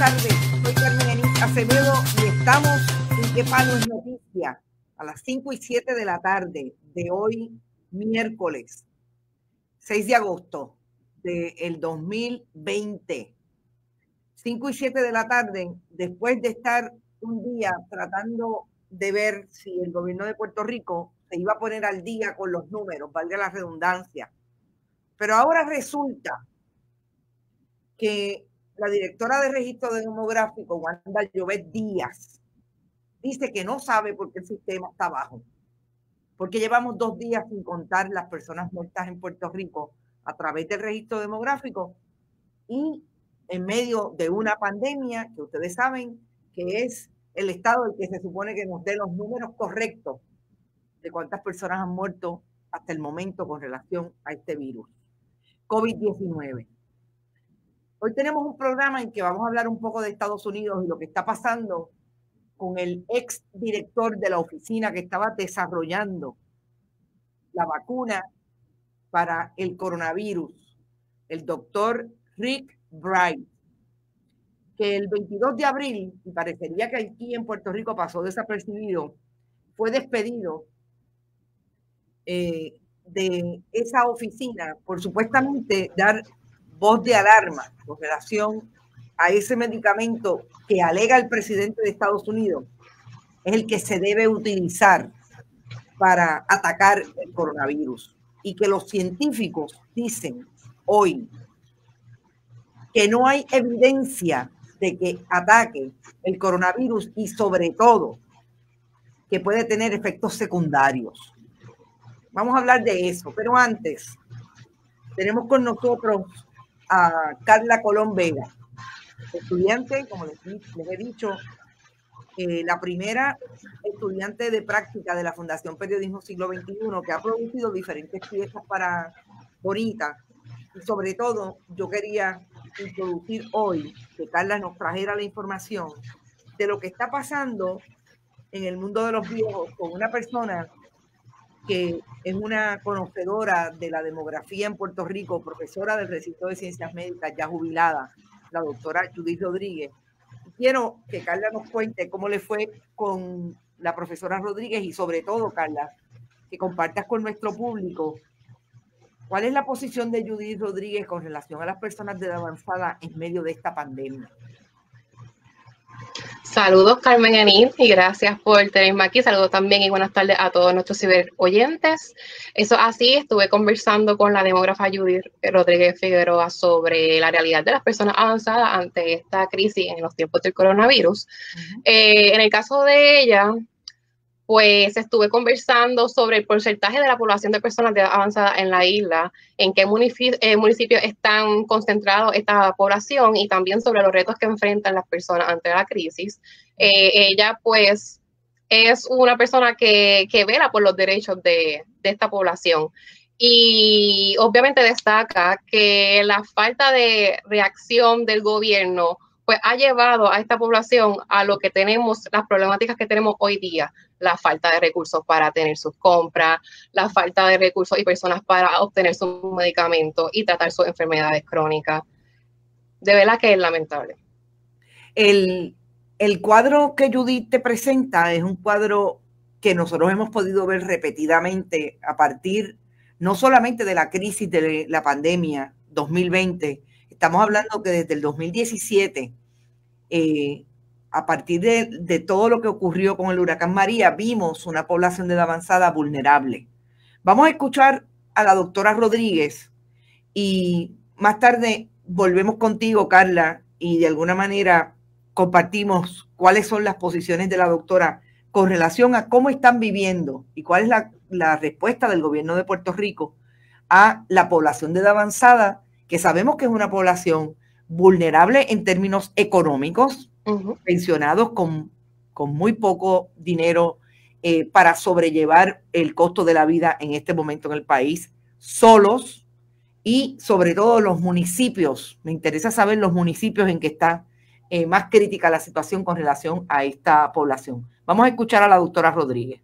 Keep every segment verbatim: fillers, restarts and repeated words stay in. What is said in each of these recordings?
tardes. Soy Carmen Enís Acevedo y estamos en ¿Qué Palo es Noticia? A las cinco y siete de la tarde de hoy, miércoles seis de agosto del dos mil veinte. cinco y siete de la tarde, después de estar un día tratando de ver si el gobierno de Puerto Rico se iba a poner al día con los números, valga la redundancia. Pero ahora resulta que la directora de registro demográfico, Wanda Llobet Díaz, dice que no sabe por qué el sistema está bajo, porque llevamos dos días sin contar las personas muertas en Puerto Rico a través del registro demográfico y en medio de una pandemia que ustedes saben que es el Estado el que se supone que nos dé los números correctos de cuántas personas han muerto hasta el momento con relación a este virus, COVID diecinueve. Hoy tenemos un programa en que vamos a hablar un poco de Estados Unidos y lo que está pasando con el ex director de la oficina que estaba desarrollando la vacuna para el coronavirus, el doctor Rick Bright, que el veintidós de abril, y parecería que aquí en Puerto Rico pasó desapercibido, fue despedido eh, de esa oficina por supuestamente dar voz de alarma con relación a ese medicamento que alega el presidente de Estados Unidos es el que se debe utilizar para atacar el coronavirus, y que los científicos dicen hoy que no hay evidencia de que ataque el coronavirus y sobre todo que puede tener efectos secundarios. Vamos a hablar de eso, pero antes tenemos con nosotros a Carla Colón Vega, estudiante, como les, les he dicho, eh, la primera estudiante de práctica de la Fundación Periodismo Siglo veintiuno, que ha producido diferentes piezas para Bonita. Y sobre todo, yo quería introducir hoy, que Carla nos trajera la información de lo que está pasando en el mundo de los viejos con una persona que es una conocedora de la demografía en Puerto Rico, profesora del recinto de ciencias médicas, ya jubilada, la doctora Judith Rodríguez. Quiero que Carla nos cuente cómo le fue con la profesora Rodríguez y sobre todo, Carla, que compartas con nuestro público cuál es la posición de Judith Rodríguez con relación a las personas de edad avanzada en medio de esta pandemia. Saludos, Carmen Enís, y gracias por tenerme aquí. Saludos también y buenas tardes a todos nuestros ciberoyentes. Eso así, estuve conversando con la demógrafa Judith Rodríguez Figueroa sobre la realidad de las personas avanzadas ante esta crisis en los tiempos del coronavirus. Uh-huh. Eh, en el caso de ella, pues estuve conversando sobre el porcentaje de la población de personas de edad avanzada en la isla, en qué municipios eh, municipio están concentrados esta población y también sobre los retos que enfrentan las personas ante la crisis. Eh, ella pues es una persona que, que vela por los derechos de, de esta población y obviamente destaca que la falta de reacción del gobierno pues ha llevado a esta población a lo que tenemos, las problemáticas que tenemos hoy día, la falta de recursos para tener sus compras, la falta de recursos y personas para obtener sus medicamentos y tratar sus enfermedades crónicas. De verdad que es lamentable. El, el cuadro que Judith te presenta es un cuadro que nosotros hemos podido ver repetidamente a partir no solamente de la crisis de la pandemia dos mil veinte, estamos hablando que desde el dos mil diecisiete, eh, a partir de, de todo lo que ocurrió con el huracán María, vimos una población de edad avanzada vulnerable. Vamos a escuchar a la doctora Rodríguez y más tarde volvemos contigo, Carla, y de alguna manera compartimos cuáles son las posiciones de la doctora con relación a cómo están viviendo y cuál es la, la respuesta del gobierno de Puerto Rico a la población de edad avanzada, que sabemos que es una población vulnerable en términos económicos, uh-huh. pensionados con, con muy poco dinero eh, para sobrellevar el costo de la vida en este momento en el país, solos, y sobre todo los municipios. Me interesa saber los municipios en que está eh, más crítica la situación con relación a esta población. Vamos a escuchar a la doctora Rodríguez.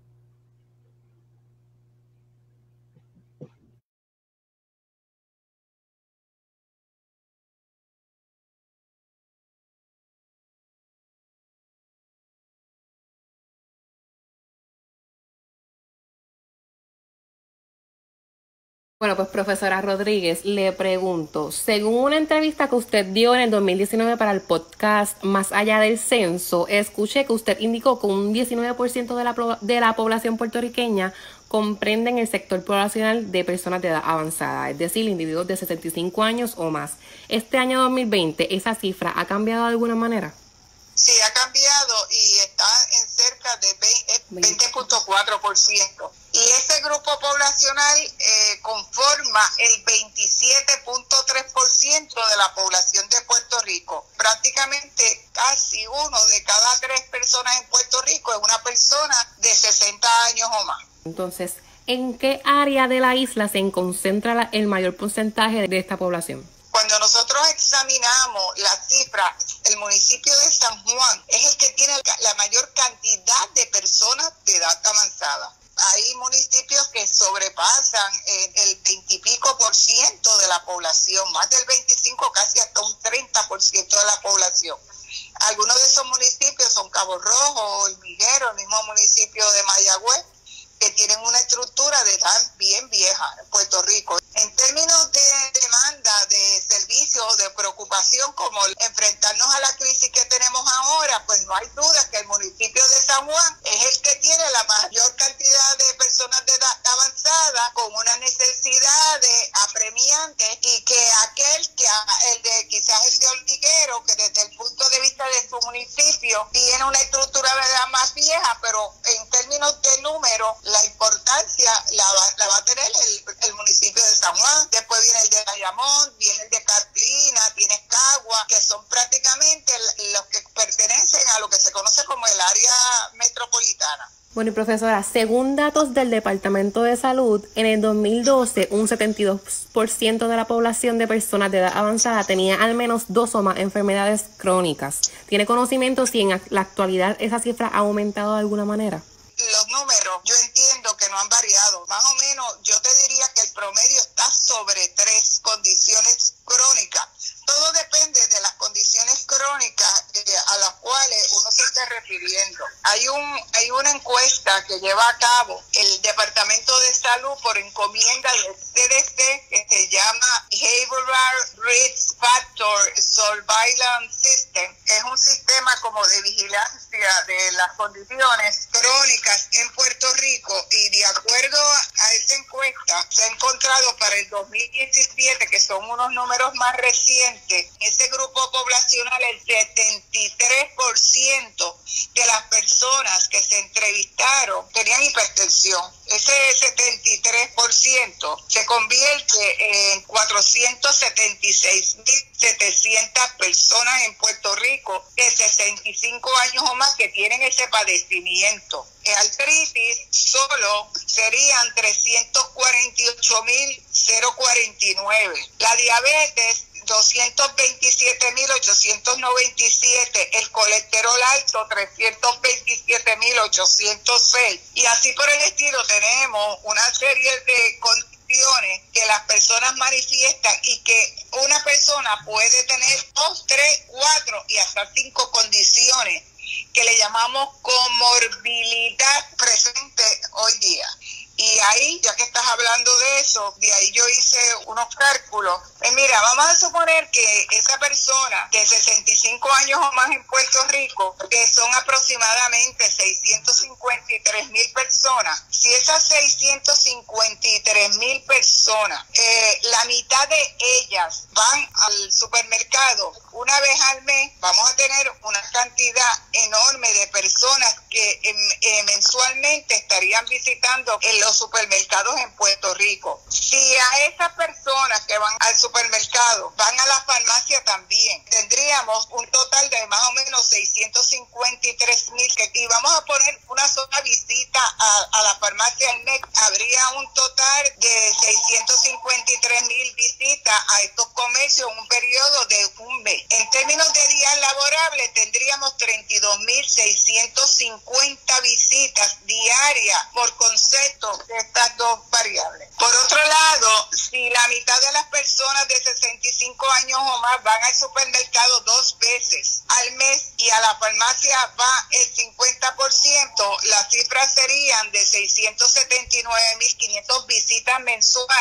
Bueno, pues profesora Rodríguez, le pregunto, según una entrevista que usted dio en el dos mil diecinueve para el podcast Más Allá del Censo, escuché que usted indicó que un diecinueve por ciento de la, de la población puertorriqueña comprende en el sector poblacional de personas de edad avanzada, es decir, individuos de sesenta y cinco años o más. Este año dos mil veinte, ¿esa cifra ha cambiado de alguna manera? Sí, ha cambiado y está en cerca de veinte punto cuatro por ciento. Y ese grupo poblacional eh, conforma el veintisiete punto tres por ciento de la población de Puerto Rico. Prácticamente casi uno de cada tres personas en Puerto Rico es una persona de sesenta años o más. Entonces, ¿en qué área de la isla se concentra la, el mayor porcentaje de esta población? Cuando nosotros examinamos las cifras, el municipio de San Juan es el que tiene la mayor cantidad de personas de edad avanzada. Hay municipios que sobrepasan el veintipico por ciento de la población, más del veinticinco, casi hasta un treinta por ciento de la población. Algunos de esos municipios son Cabo Rojo, Hormiguero, el mismo municipio de Mayagüez, que tienen una estructura de edad bien vieja en Puerto Rico. En términos de demanda, de servicios, de preocupación, como enfrentarnos a la crisis que tenemos ahora, pues no hay duda que el municipio de San Juan es el que tiene la mayor cantidad de personas de edad avanzada con una necesidad de apremiante, y que aquel que el de quizás el de Hormiguero, que desde el punto de vista de su municipio tiene una estructura de edad más vieja, pero en términos de número, la importancia la va, la va a tener el, el municipio de San Juan. Después viene el de Bayamón, viene el de Carolina, tienes Cagua, que son prácticamente los que pertenecen a lo que se conoce como el área metropolitana. Bueno, y profesora, según datos del Departamento de Salud, en el dos mil doce un setenta y dos por ciento de la población de personas de edad avanzada tenía al menos dos o más enfermedades crónicas. ¿Tiene conocimiento si en la actualidad esa cifra ha aumentado de alguna manera? Los números, yo entiendo que no han variado. Más o menos, yo te diría que el promedio está sobre tres condiciones crónicas. Todo depende de las condiciones crónicas eh, a las cuales uno se está refiriendo. Hay un hay una encuesta que lleva a cabo el Departamento de Salud por encomienda del C D C, que se llama Behavioral Risk Factor Surveillance System. Es un sistema como de vigilancia de las condiciones crónicas en Puerto Rico, y de acuerdo a esa encuesta se ha encontrado para el dos mil diecisiete, que son unos números más recientes, ese grupo poblacional, el setenta y tres por ciento de las personas que se entrevistaron tenían hipertensión. Ese setenta y tres por ciento se convierte en cuatrocientos setenta y seis mil setecientas personas en Puerto Rico de sesenta y cinco años o más que tienen ese padecimiento. En artritis solo serían trescientos cuarenta y ocho mil cuarenta y nueve. La diabetes, doscientos veintisiete mil ochocientos noventa y siete, el colesterol alto, trescientos veintisiete mil ochocientos seis, y así por el estilo. Tenemos una serie de condiciones que las personas manifiestan y que una persona puede tener dos, tres, cuatro y hasta cinco condiciones que le llamamos comorbilidad presente hoy día. Y ahí, ya que estás hablando de eso, de ahí yo hice unos cálculos. Pues mira, vamos a suponer que esa persona de sesenta y cinco años o más en Puerto Rico, que son aproximadamente seiscientos cincuenta y tres mil personas, si esas seiscientos cincuenta y tres mil personas, eh, la mitad de ellas van al supermercado una vez al mes, vamos a tener una cantidad enorme de personas que eh, eh, mensualmente estarían visitando el los supermercados en Puerto Rico. Si a esas personas que van al supermercado van a la farmacia también, tendríamos un total de más o menos seiscientos cincuenta y tres mil, y vamos a poner una sola visita a, a la farmacia al mes, habría un total de seiscientos cincuenta y tres mil visitas a estos comercios en un periodo de un mes. En términos de días laborables, tendríamos treinta y dos mil seiscientos cincuenta visitas diarias por concepto de estas dos variables. Por otro lado, si la mitad de las personas de sesenta y cinco años o más van al supermercado dos veces al mes y a la farmacia va el cincuenta por ciento, las cifras serían de seiscientos setenta y nueve mil quinientas visitas mensuales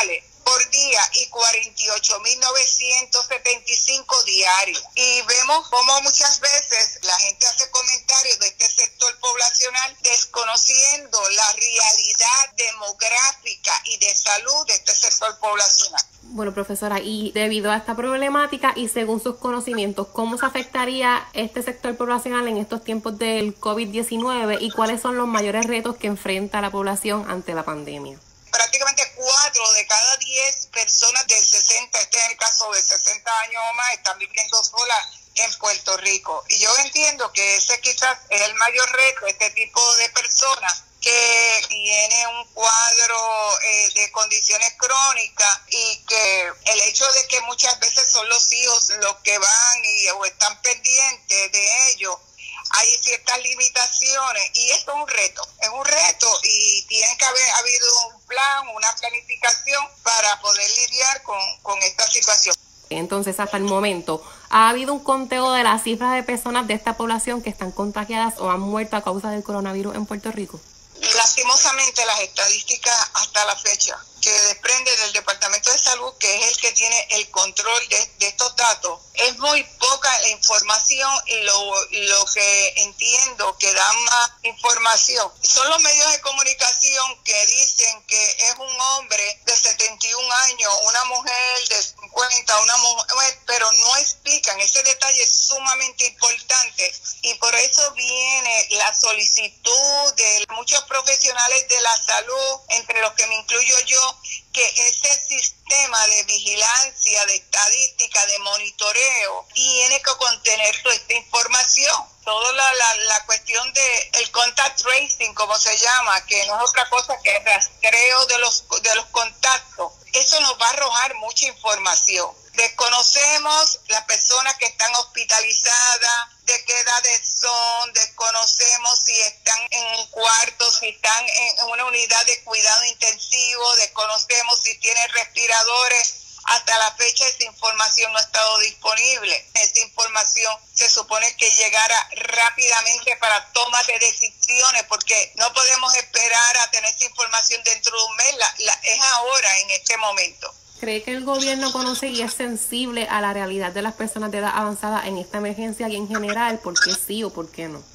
por día y cuarenta y ocho mil novecientos setenta y cinco diarios. Y vemos cómo muchas veces la gente hace comentarios de este sector poblacional desconociendo la realidad demográfica y de salud de este sector poblacional. Bueno, profesora, y debido a esta problemática y según sus conocimientos, ¿cómo se afectaría este sector poblacional en estos tiempos del COVID diecinueve y cuáles son los mayores retos que enfrenta la población ante la pandemia? Prácticamente cuatro de cada diez personas de sesenta, este es el caso de sesenta años o más, están viviendo solas en Puerto Rico. Y yo entiendo que ese quizás es el mayor reto, este tipo de personas que tiene un cuadro eh, de condiciones crónicas y que el hecho de que muchas veces son los hijos los que van y o están pendientes de ellos, hay ciertas limitaciones y esto es un reto, es un reto y tiene que haber habido un plan, una planificación para poder lidiar con, con esta situación. Entonces, hasta el momento, ¿ha habido un conteo de las cifras de personas de esta población que están contagiadas o han muerto a causa del coronavirus en Puerto Rico? Lastimosamente, las estadísticas hasta la fecha que desprende del Departamento de Salud, que es el que tiene el control de, de estos datos, es muy poca la información y lo, lo que entiendo que dan más información son los medios de comunicación que dicen que es un hombre de setenta y un años, una mujer de cincuenta, una mujer, pero no explican. Ese detalle es sumamente importante y por eso viene la solicitud de muchos profesionales de la salud, entre los que me incluyo yo, que ese sistema de vigilancia, de estadística, de monitoreo, tiene que contener toda esta información. Toda la, la, la cuestión de el contact tracing, como se llama, que no es otra cosa que el rastreo de los, de los contactos. Eso nos va a arrojar mucha información. Desconocemos las personas que están hospitalizadas, de qué edades son, desconocemos si están en un cuarto, si están en una unidad de cuidado intensivo, desconocemos si tienen respiradores. Hasta la fecha esa información no ha estado disponible. Esa información se supone que llegara rápidamente para toma de decisiones, porque no podemos esperar a tener esa información dentro de un mes, la, la, es ahora, en este momento. ¿Cree que el gobierno conoce y es sensible a la realidad de las personas de edad avanzada en esta emergencia y en general? ¿Por qué sí o por qué no?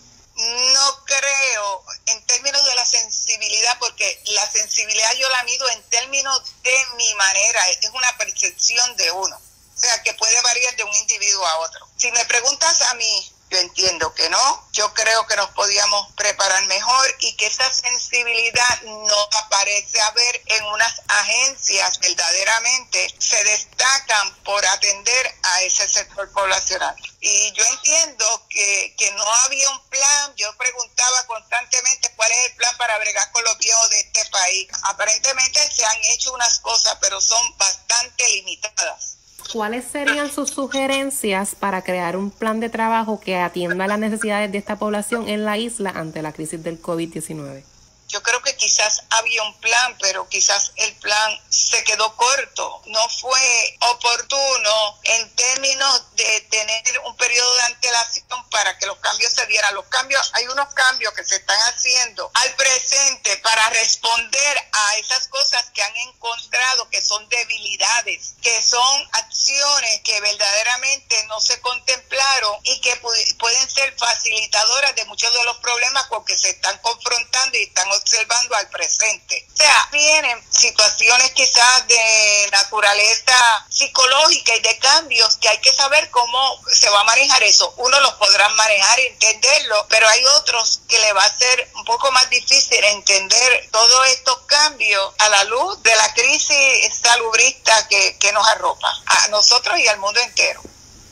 No creo en términos de la sensibilidad, porque la sensibilidad yo la mido en términos de mi manera, es una percepción de uno, o sea que puede variar de un individuo a otro. Si me preguntas a mí, yo entiendo que no, yo creo que nos podíamos preparar mejor y que esa sensibilidad no aparece a ver en unas agencias verdaderamente se destacan por atender a ese sector poblacional. Y yo entiendo que, que no había un plan. Yo preguntaba constantemente cuál es el plan para bregar con los viejos de este país. Aparentemente se han hecho unas cosas, pero son bastante limitadas. ¿Cuáles serían sus sugerencias para crear un plan de trabajo que atienda las necesidades de esta población en la isla ante la crisis del COVID diecinueve? Yo creo que quizás había un plan, pero quizás el plan se quedó corto. No fue oportuno en términos de tener un periodo de antelación para que los cambios se dieran. Los cambios, hay unos cambios que se están haciendo al presente para responder a esas cosas que han encontrado que son debilidades, que son acciones que verdaderamente no se contemplaron y que pu- pueden ser facilitadoras de muchos de los problemas con que se están confrontando y están observando al presente. O sea, vienen situaciones quizás de naturaleza psicológica y de cambios que hay que saber cómo se va a manejar eso. Unos los podrán manejar y entenderlo, pero hay otros que le va a ser un poco más difícil entender todos estos cambios a la luz de la crisis salubrista que, que nos arropa a nosotros y al mundo entero.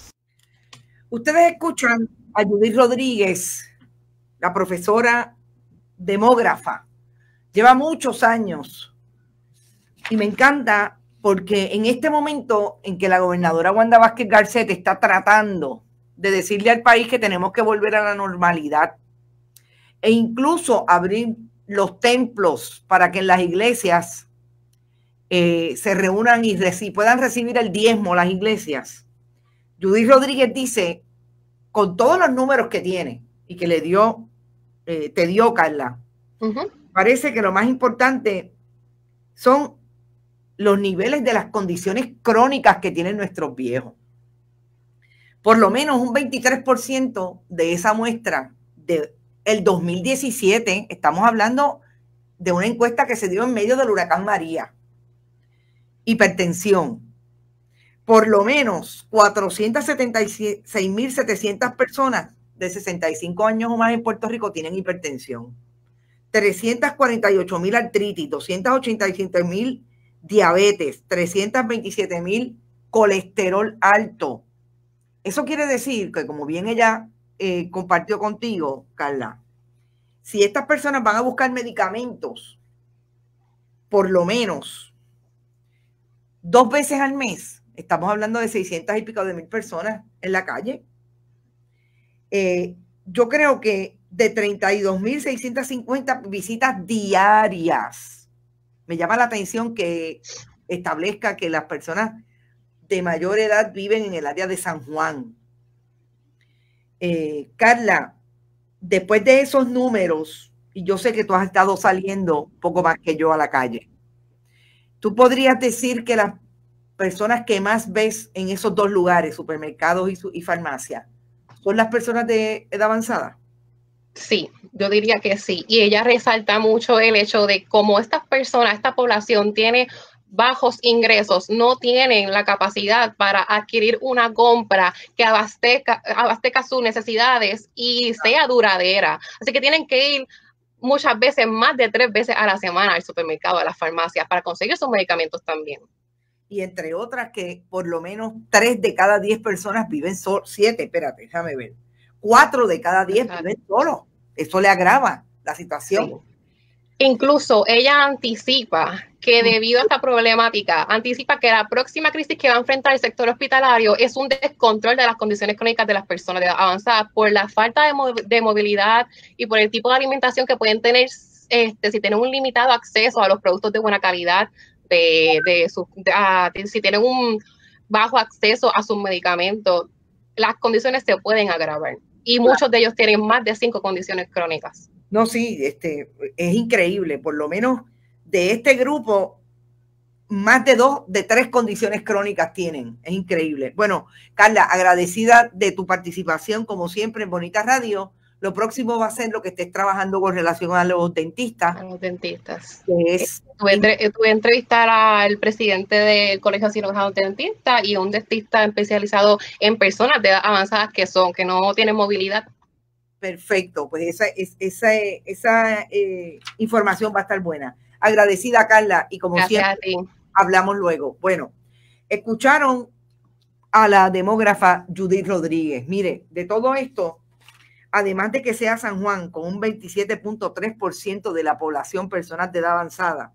Ustedes escuchan a Judith Rodríguez, la profesora demógrafa. Lleva muchos años y me encanta porque en este momento en que la gobernadora Wanda Vázquez Garcet está tratando de decirle al país que tenemos que volver a la normalidad e incluso abrir los templos para que en las iglesias eh, se reúnan y reci- puedan recibir el diezmo las iglesias. Judith Rodríguez dice, con todos los números que tiene y que le dio, eh, te dio, Carla, uh-huh. Parece que lo más importante son los niveles de las condiciones crónicas que tienen nuestros viejos. Por lo menos un veintitrés por ciento de esa muestra del dos mil diecisiete, estamos hablando de una encuesta que se dio en medio del huracán María. Hipertensión. Por lo menos cuatrocientas setenta y seis mil setecientas personas de sesenta y cinco años o más en Puerto Rico tienen hipertensión. trescientas cuarenta y ocho mil artritis, doscientas ochenta y siete mil diabetes, trescientas veintisiete mil colesterol alto. Eso quiere decir que, como bien ella eh, compartió contigo, Carla, si estas personas van a buscar medicamentos por lo menos dos veces al mes, estamos hablando de seiscientas y pico de mil personas en la calle. Eh, yo creo que de treinta y dos mil seiscientas cincuenta visitas diarias. Me llama la atención que establezca que las personas de mayor edad viven en el área de San Juan. Eh, Carla, después de esos números, y yo sé que tú has estado saliendo un poco más que yo a la calle, ¿tú podrías decir que las personas que más ves en esos dos lugares, supermercados y, y farmacias, son las personas de edad avanzada? Sí, yo diría que sí. Y ella resalta mucho el hecho de cómo estas personas, esta población tiene bajos ingresos, no tienen la capacidad para adquirir una compra que abastezca, abastezca sus necesidades y sea duradera. Así que tienen que ir muchas veces, más de tres veces a la semana al supermercado, a las farmacias, para conseguir sus medicamentos también. Y entre otras que por lo menos tres de cada diez personas viven solos, siete, espérate, déjame ver, cuatro de cada diez viven solos. Eso le agrava la situación. Sí. Incluso ella anticipa que debido a esta problemática, anticipa que la próxima crisis que va a enfrentar el sector hospitalario es un descontrol de las condiciones crónicas de las personas de edad avanzada por la falta de, mo de movilidad y por el tipo de alimentación que pueden tener, este, si tienen un limitado acceso a los productos de buena calidad, de, de, su, de, a, de si tienen un bajo acceso a sus medicamentos, las condiciones se pueden agravar. Y muchos de ellos tienen más de cinco condiciones crónicas. No, sí, este, es increíble. Por lo menos de este grupo, más de dos, de tres condiciones crónicas tienen. Es increíble. Bueno, Carla, agradecida de tu participación, como siempre, en Bonita Radio. Lo próximo va a ser lo que estés trabajando con relación a los dentistas. A los dentistas. Que es... Tuve, entre, tuve entrevistar al presidente del Colegio Cirujano de Dentistas y un dentista especializado en personas de edad avanzadas que son, que no tienen movilidad. Perfecto, pues esa, esa, esa eh, información va a estar buena. Agradecida, Carla, y como Gracias siempre, a ti. Hablamos luego. Bueno, escucharon a la demógrafa Judith Rodríguez. Mire, de todo esto, además de que sea San Juan con un veintisiete punto tres por ciento de la población personal de edad avanzada,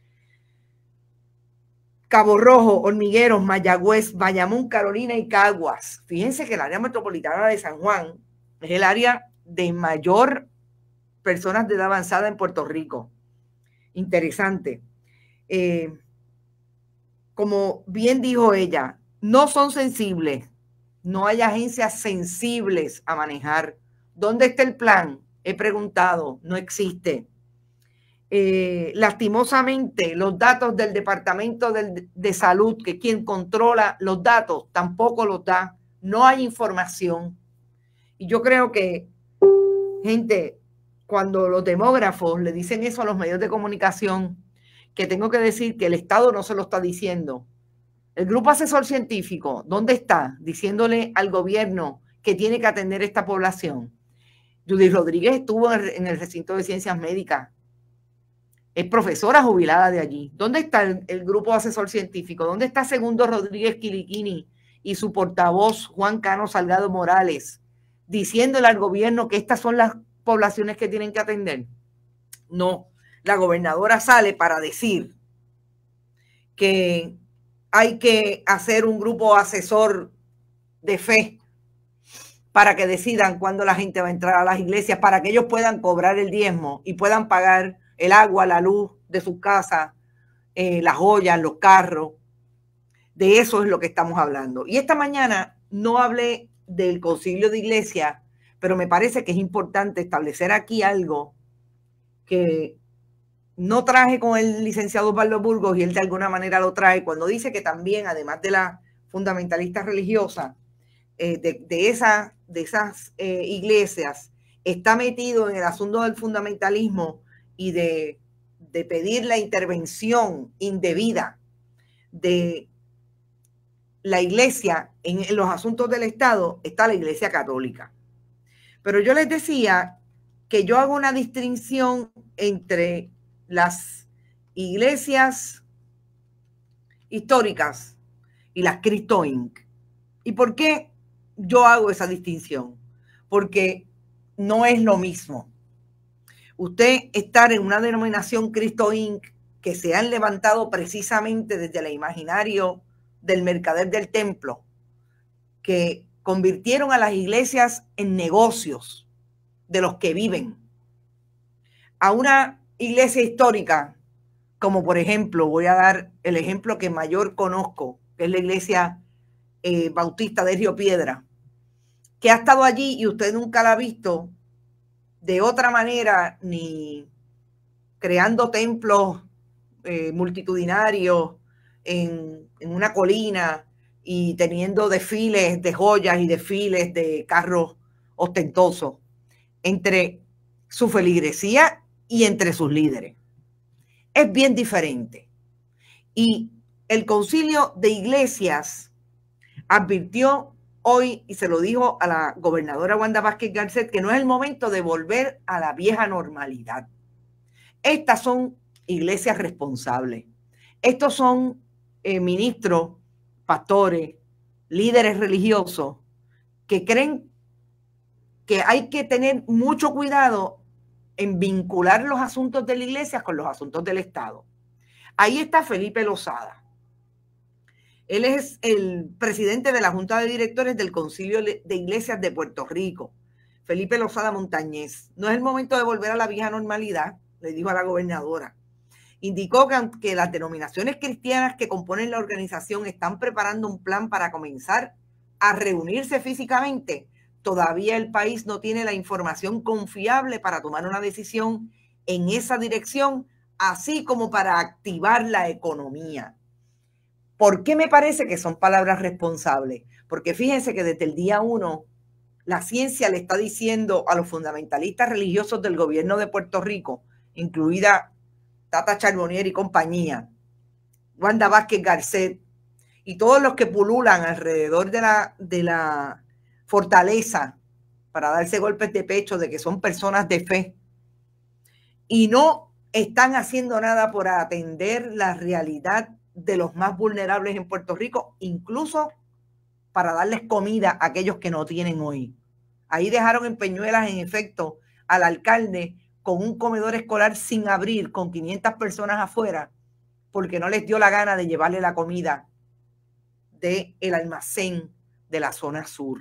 Cabo Rojo, Hormigueros, Mayagüez, Bayamón, Carolina y Caguas. Fíjense que el área metropolitana de San Juan es el área de mayor personas de edad avanzada en Puerto Rico. Interesante. Eh, como bien dijo ella, no son sensibles. No hay agencias sensibles a manejar. ¿Dónde está el plan? He preguntado, no existe. Eh, lastimosamente, los datos del Departamento de, de Salud, que quien controla los datos, tampoco los da. No hay información. Y yo creo que, gente, cuando los demógrafos le dicen eso a los medios de comunicación, que tengo que decir que el Estado no se lo está diciendo. El grupo asesor científico, ¿dónde está? Diciéndole al gobierno que tiene que atender esta población. Judith Rodríguez estuvo en el recinto de ciencias médicas. Es profesora jubilada de allí. ¿Dónde está el, el grupo asesor científico? ¿Dónde está Segundo Rodríguez Quiliquini y su portavoz Juan Cano Salgado Morales diciéndole al gobierno que estas son las poblaciones que tienen que atender? No, la gobernadora sale para decir que hay que hacer un grupo asesor de fe para que decidan cuándo la gente va a entrar a las iglesias, para que ellos puedan cobrar el diezmo y puedan pagar el agua, la luz de sus casas, eh, las joyas, los carros. De eso es lo que estamos hablando. Y esta mañana no hablé del concilio de iglesia, pero me parece que es importante establecer aquí algo que no traje con el licenciado Osvaldo Burgos, y él de alguna manera lo trae, cuando dice que también, además de la fundamentalista religiosa, eh, de, de, esa, de esas eh, iglesias, está metido en el asunto del fundamentalismo y de, de pedir la intervención indebida de la iglesia en, en los asuntos del Estado, está la Iglesia Católica. Pero yo les decía que yo hago una distinción entre las iglesias históricas y las Cristo incorporated. ¿Y por qué yo hago esa distinción? Porque no es lo mismo usted estar en una denominación Cristo incorporated que se han levantado precisamente desde el imaginario del mercader del templo, que convirtieron a las iglesias en negocios de los que viven, a una iglesia histórica, como por ejemplo, voy a dar el ejemplo que mayor conozco, que es la iglesia eh, bautista de Río Piedra, que ha estado allí y usted nunca la ha visto de otra manera, ni creando templos eh, multitudinarios en, en una colina y teniendo desfiles de joyas y desfiles de carros ostentosos entre su feligresía y entre sus líderes. Es bien diferente. Y el Concilio de Iglesias advirtió hoy, y se lo dijo a la gobernadora Wanda Vázquez Garcet, que no es el momento de volver a la vieja normalidad. Estas son iglesias responsables. Estos son eh, ministros, pastores, líderes religiosos que creen que hay que tener mucho cuidado en vincular los asuntos de la iglesia con los asuntos del Estado. Ahí está Felipe Lozada. Él es el presidente de la Junta de Directores del Concilio de Iglesias de Puerto Rico. Felipe Lozada Montañez. No es el momento de volver a la vieja normalidad, le dijo a la gobernadora. Indicó que aunque las denominaciones cristianas que componen la organización están preparando un plan para comenzar a reunirse físicamente, todavía el país no tiene la información confiable para tomar una decisión en esa dirección, así como para activar la economía. ¿Por qué me parece que son palabras responsables? Porque fíjense que desde el día uno la ciencia le está diciendo a los fundamentalistas religiosos del gobierno de Puerto Rico, incluida Tata Charbonnier y compañía, Wanda Vázquez Garcet y todos los que pululan alrededor de la, de la fortaleza para darse golpes de pecho de que son personas de fe y no están haciendo nada por atender la realidad de los más vulnerables en Puerto Rico, incluso para darles comida a aquellos que no tienen hoy. Ahí dejaron en Peñuelas, en efecto, al alcalde con un comedor escolar sin abrir, con quinientas personas afuera, porque no les dio la gana de llevarle la comida del almacén de la zona sur.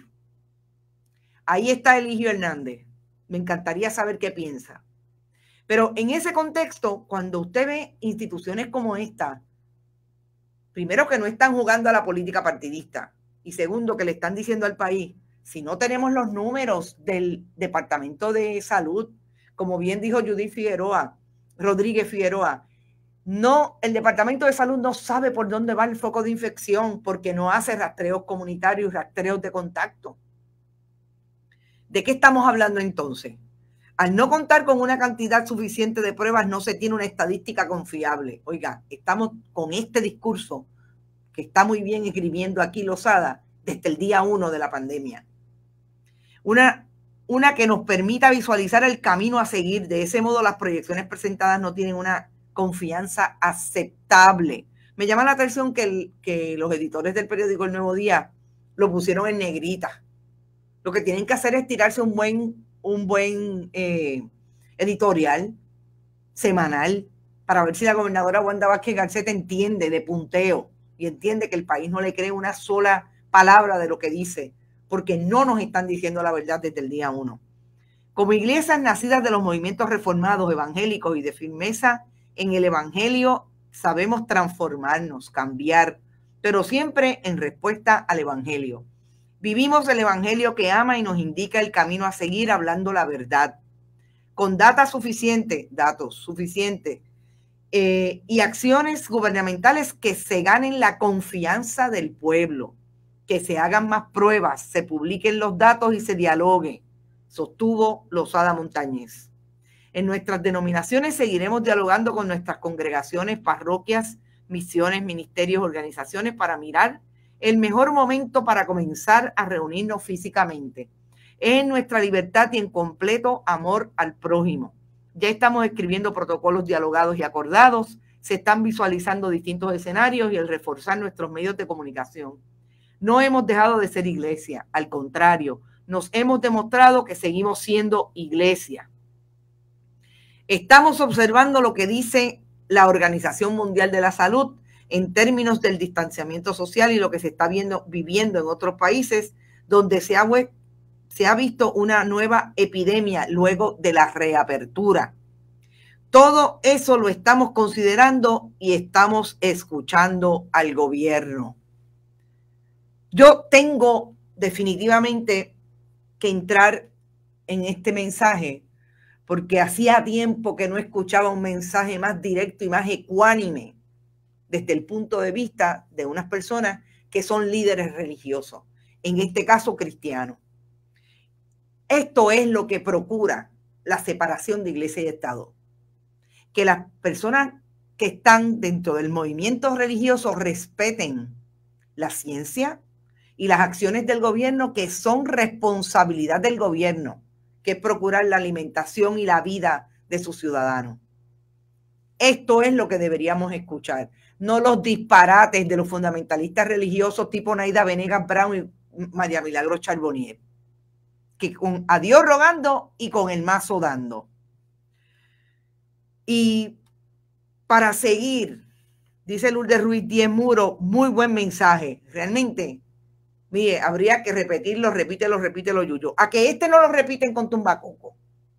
Ahí está Eligio Hernández. Me encantaría saber qué piensa. Pero en ese contexto, cuando usted ve instituciones como esta, primero que no están jugando a la política partidista y segundo que le están diciendo al país, si no tenemos los números del Departamento de Salud, como bien dijo Judith Figueroa, Rodríguez Figueroa, no, el Departamento de Salud no sabe por dónde va el foco de infección porque no hace rastreos comunitarios y rastreos de contacto. ¿De qué estamos hablando entonces? Al no contar con una cantidad suficiente de pruebas, no se tiene una estadística confiable. Oiga, estamos con este discurso que está muy bien escribiendo aquí Lozada desde el día uno de la pandemia. Una, una que nos permita visualizar el camino a seguir. De ese modo, las proyecciones presentadas no tienen una confianza aceptable. Me llama la atención que, el, que los editores del periódico El Nuevo Día lo pusieron en negrita. Lo que tienen que hacer es tirarse un buen, un buen eh, editorial semanal para ver si la gobernadora Wanda Vázquez Garcet entiende de punteo y entiende que el país no le cree una sola palabra de lo que dice, porque no nos están diciendo la verdad desde el día uno. Como iglesias nacidas de los movimientos reformados, evangélicos y de firmeza en el evangelio, sabemos transformarnos, cambiar, pero siempre en respuesta al evangelio. Vivimos el evangelio que ama y nos indica el camino a seguir hablando la verdad. Con datos suficientes, datos suficientes eh, y acciones gubernamentales que se ganen la confianza del pueblo, que se hagan más pruebas, se publiquen los datos y se dialogue, sostuvo Lozada Montañez. En nuestras denominaciones seguiremos dialogando con nuestras congregaciones, parroquias, misiones, ministerios, organizaciones para mirar el mejor momento para comenzar a reunirnos físicamente. Es en nuestra libertad y en completo amor al prójimo. Ya estamos escribiendo protocolos dialogados y acordados, se están visualizando distintos escenarios y el reforzar nuestros medios de comunicación. No hemos dejado de ser iglesia, al contrario, nos hemos demostrado que seguimos siendo iglesia. Estamos observando lo que dice la Organización Mundial de la Salud en términos del distanciamiento social y lo que se está viendo, viviendo en otros países donde se ha, se ha visto una nueva epidemia luego de la reapertura. Todo eso lo estamos considerando y estamos escuchando al gobierno. Yo tengo definitivamente que entrar en este mensaje porque hacía tiempo que no escuchaba un mensaje más directo y más ecuánime desde el punto de vista de unas personas que son líderes religiosos, en este caso cristianos. Esto es lo que procura la separación de iglesia y Estado. Que las personas que están dentro del movimiento religioso respeten la ciencia y las acciones del gobierno que son responsabilidad del gobierno, que es procurar la alimentación y la vida de sus ciudadanos. Esto es lo que deberíamos escuchar, no los disparates de los fundamentalistas religiosos tipo Naida Venegas Brown y María Milagros Charbonnier, que con a Dios rogando y con el mazo dando. Y para seguir, dice Lourdes Ruiz Díez Muro, muy buen mensaje. Realmente, mire, habría que repetirlo, repítelo, repítelo, Yuyo. A que este no lo repiten con tumbacoco.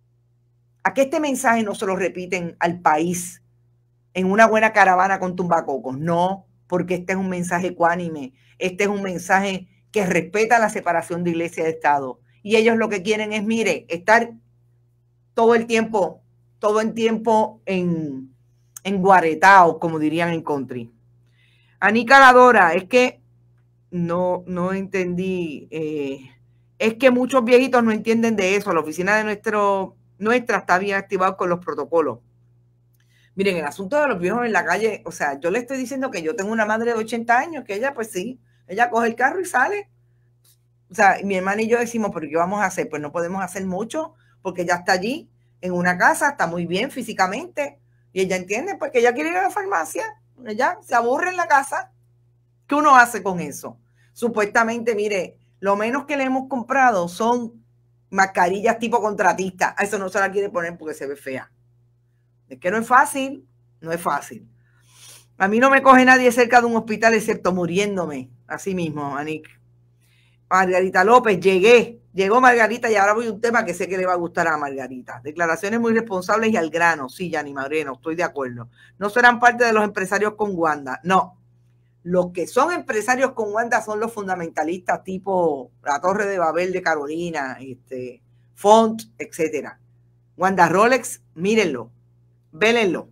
A que este mensaje no se lo repiten al país en una buena caravana con tumbacocos. No, porque este es un mensaje ecuánime. Este es un mensaje que respeta la separación de iglesia y de Estado. Y ellos lo que quieren es, mire, estar todo el tiempo, todo el tiempo en, en guaretao, como dirían en country. Anica Ladora, es que no, no entendí. Eh, es que muchos viejitos no entienden de eso. La oficina de nuestro, nuestra está bien activada con los protocolos. Miren, el asunto de los viejos en la calle, o sea, yo le estoy diciendo que yo tengo una madre de ochenta años, que ella, pues sí, ella coge el carro y sale. O sea, mi hermana y yo decimos, pero ¿qué vamos a hacer? Pues no podemos hacer mucho, porque ella está allí, en una casa, está muy bien físicamente, y ella entiende, pues que ella quiere ir a la farmacia, ella se aburre en la casa. ¿Qué uno hace con eso? Supuestamente, mire, lo menos que le hemos comprado son mascarillas tipo contratista. A eso no se la quiere poner porque se ve fea. Es que no es fácil, no es fácil. A mí no me coge nadie cerca de un hospital excepto muriéndome. Así mismo, Anik. Margarita López, llegué. Llegó Margarita y ahora voy a un tema que sé que le va a gustar a Margarita. Declaraciones muy responsables y al grano. Sí, Yanni Moreno, estoy de acuerdo. No serán parte de los empresarios con Wanda. No. Los que son empresarios con Wanda son los fundamentalistas tipo la Torre de Babel de Carolina, este, Font, etcétera. Wanda Rolex, mírenlo. Vélenlo.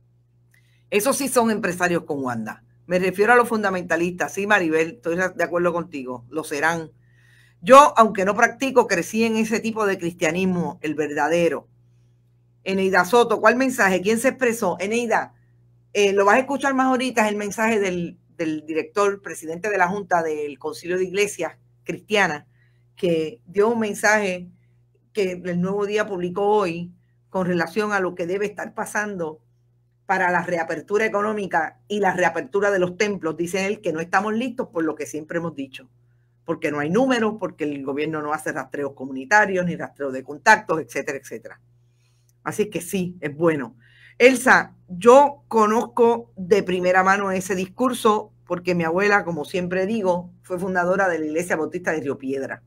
Esos sí son empresarios con Wanda. Me refiero a los fundamentalistas. Sí, Maribel, estoy de acuerdo contigo. Lo serán. Yo, aunque no practico, crecí en ese tipo de cristianismo, el verdadero. Eneida Soto, ¿cuál mensaje? ¿Quién se expresó? Eneida, eh, lo vas a escuchar más ahorita, es el mensaje del, del director, presidente de la Junta del Concilio de Iglesias Cristianas, que dio un mensaje que el Nuevo Día publicó hoy con relación a lo que debe estar pasando para la reapertura económica y la reapertura de los templos. Dice él que no estamos listos por lo que siempre hemos dicho, porque no hay números, porque el gobierno no hace rastreos comunitarios, ni rastreos de contactos, etcétera, etcétera. Así que sí, es bueno. Elsa, yo conozco de primera mano ese discurso porque mi abuela, como siempre digo, fue fundadora de la Iglesia Bautista de Río Piedra.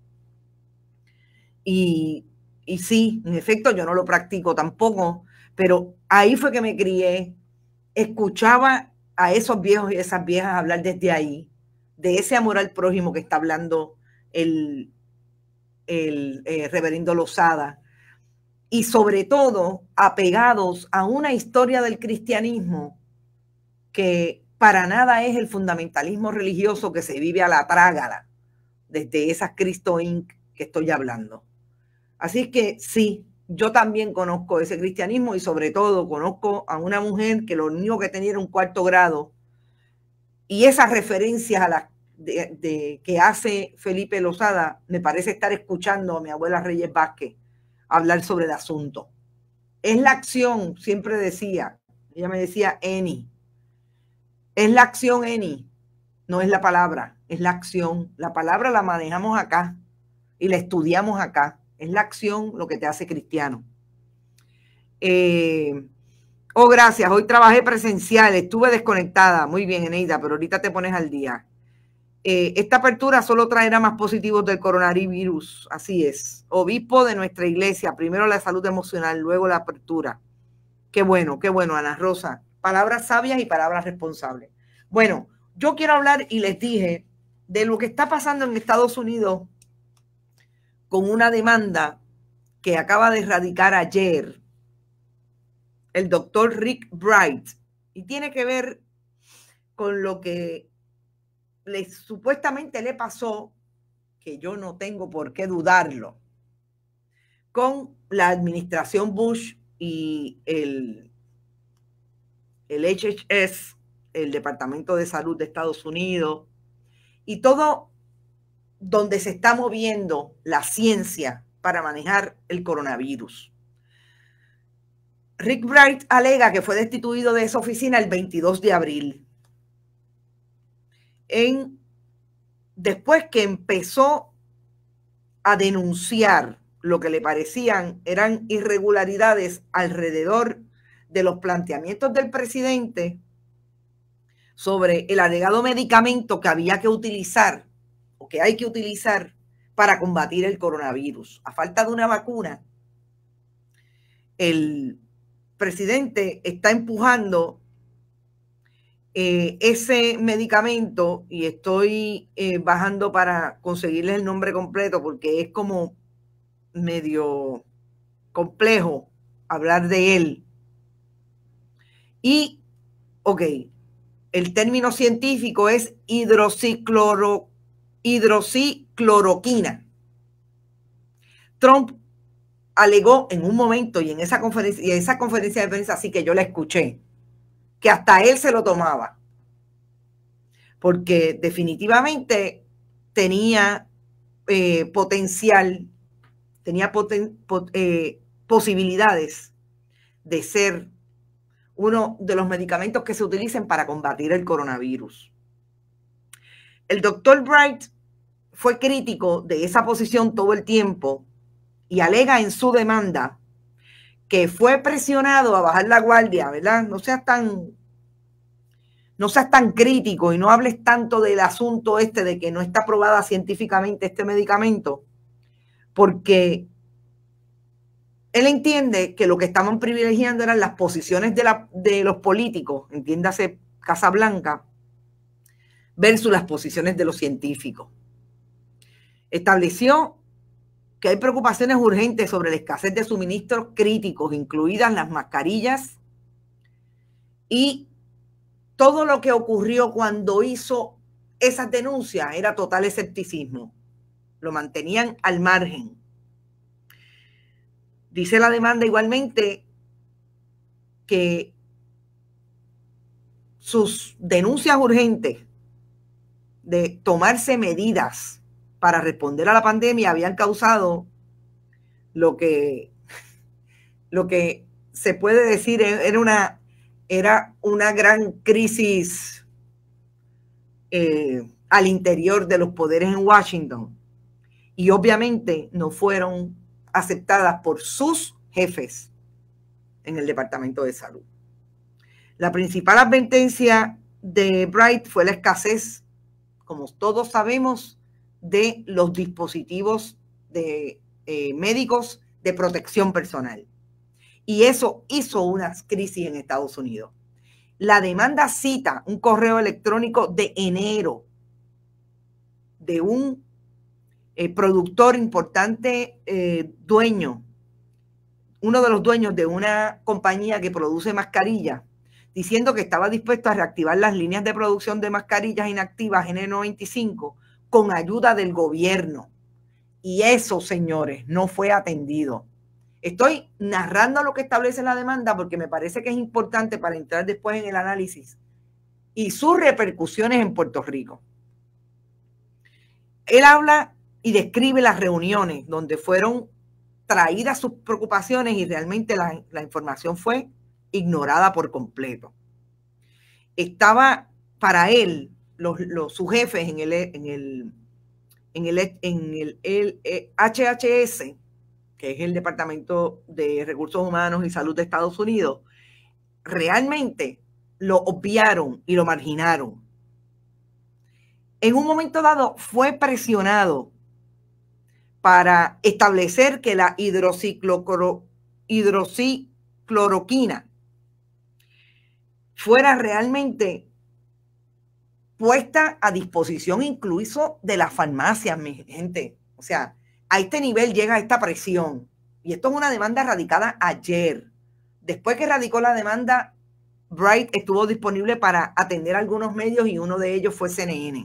Y, y sí, en efecto, yo no lo practico tampoco, pero ahí fue que me crié. Escuchaba a esos viejos y esas viejas hablar desde ahí, de ese amor al prójimo que está hablando el, el eh, reverendo Lozada. y sobre todo apegados a una historia del cristianismo que para nada es el fundamentalismo religioso que se vive a la trágala desde esas Cristo incorporated que estoy hablando. Así que sí, yo también conozco ese cristianismo y sobre todo conozco a una mujer que lo único que tenía era un cuarto grado, y esas referencias a las de, de, que hace Felipe Lozada me parece estar escuchando a mi abuela Reyes Vázquez hablar sobre el asunto. Es la acción, siempre decía, ella me decía Eni, es la acción Eni, no es la palabra, es la acción. La palabra la manejamos acá y la estudiamos acá. Es la acción lo que te hace cristiano. Eh, oh, gracias. Hoy trabajé presencial, estuve desconectada. Muy bien, Eneida, pero ahorita te pones al día. Eh, esta apertura solo traerá más positivos del coronavirus. Así es. Obispo de nuestra iglesia, primero la salud emocional, luego la apertura. Qué bueno, qué bueno, Ana Rosa. Palabras sabias y palabras responsables. Bueno, yo quiero hablar y les dije de lo que está pasando en Estados Unidos con una demanda que acaba de radicar ayer el doctor Rick Bright, y tiene que ver con lo que le, supuestamente le pasó, que yo no tengo por qué dudarlo, con la administración Bush y el, el H H S, el Departamento de Salud de Estados Unidos, y todo donde se está moviendo la ciencia para manejar el coronavirus. Rick Bright alega que fue destituido de esa oficina el veintidós de abril. En, después que empezó a denunciar lo que le parecían eran irregularidades alrededor de los planteamientos del presidente sobre el alegado medicamento que había que utilizar o que hay que utilizar para combatir el coronavirus. A falta de una vacuna, el presidente está empujando eh, ese medicamento, y estoy eh, bajando para conseguirles el nombre completo porque es como medio complejo hablar de él. Y, ok, el término científico es hidroxicloro, hidroxicloroquina. Trump alegó en un momento y en esa conferencia, y en esa conferencia de prensa, así que yo la escuché, que hasta él se lo tomaba, porque definitivamente tenía eh, potencial, tenía poten, pot, eh, posibilidades de ser uno de los medicamentos que se utilicen para combatir el coronavirus. El doctor Bright fue crítico de esa posición todo el tiempo y alega en su demanda que fue presionado a bajar la guardia, ¿verdad? No seas tan, no seas tan crítico y no hables tanto del asunto este de que no está aprobada científicamente este medicamento, porque él entiende que lo que estaban privilegiando eran las posiciones de, la, de los políticos, entiéndase Casa Blanca, versus las posiciones de los científicos. Estableció que hay preocupaciones urgentes sobre la escasez de suministros críticos, incluidas las mascarillas, y todo lo que ocurrió cuando hizo esas denuncias era total escepticismo. Lo mantenían al margen. Dice la demanda igualmente que sus denuncias urgentes de tomarse medidas para responder a la pandemia habían causado lo que, lo que se puede decir era una, era una gran crisis eh, al interior de los poderes en Washington, y obviamente no fueron aceptadas por sus jefes en el Departamento de Salud. La principal advertencia de Bright fue la escasez, como todos sabemos, de los dispositivos de eh, médicos de protección personal. Y eso hizo una crisis en Estados Unidos. La demanda cita un correo electrónico de enero de un Eh, productor importante, eh, dueño, uno de los dueños de una compañía que produce mascarillas, diciendo que estaba dispuesto a reactivar las líneas de producción de mascarillas inactivas N noventa y cinco con ayuda del gobierno. Y eso, señores, no fue atendido. Estoy narrando lo que establece la demanda porque me parece que es importante para entrar después en el análisis y sus repercusiones en Puerto Rico. Él habla y describe las reuniones donde fueron traídas sus preocupaciones y realmente la, la información fue ignorada por completo. Estaba para él, los, los, sus jefes en el, en el, en el, en el, el, el H H S, que es el Departamento de Recursos Humanos y Salud de Estados Unidos, realmente lo obviaron y lo marginaron. En un momento dado fue presionado para establecer que la hidroxicloro, hidroxicloroquina fuera realmente puesta a disposición incluso de las farmacias, mi gente. O sea, a este nivel llega esta presión. Y esto es una demanda radicada ayer. Después que radicó la demanda, Bright estuvo disponible para atender a algunos medios y uno de ellos fue C N N.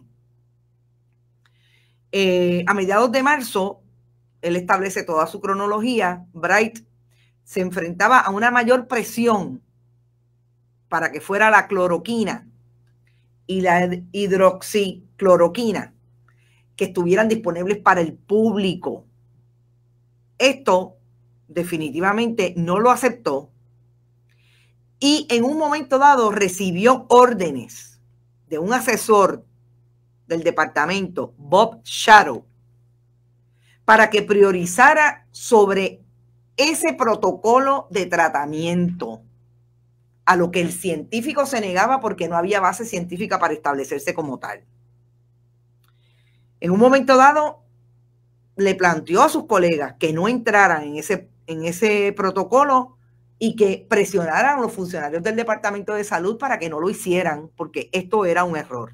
Eh, a mediados de marzo, él establece toda su cronología. Bright se enfrentaba a una mayor presión para que fuera la cloroquina y la hidroxicloroquina que estuvieran disponibles para el público. Esto definitivamente no lo aceptó y en un momento dado recibió órdenes de un asesor del departamento, Bob Shadow, para que priorizara sobre ese protocolo de tratamiento, a lo que el científico se negaba porque no había base científica para establecerse como tal. En un momento dado, le planteó a sus colegas que no entraran en ese, en ese protocolo y que presionaran a los funcionarios del Departamento de Salud para que no lo hicieran, porque esto era un error.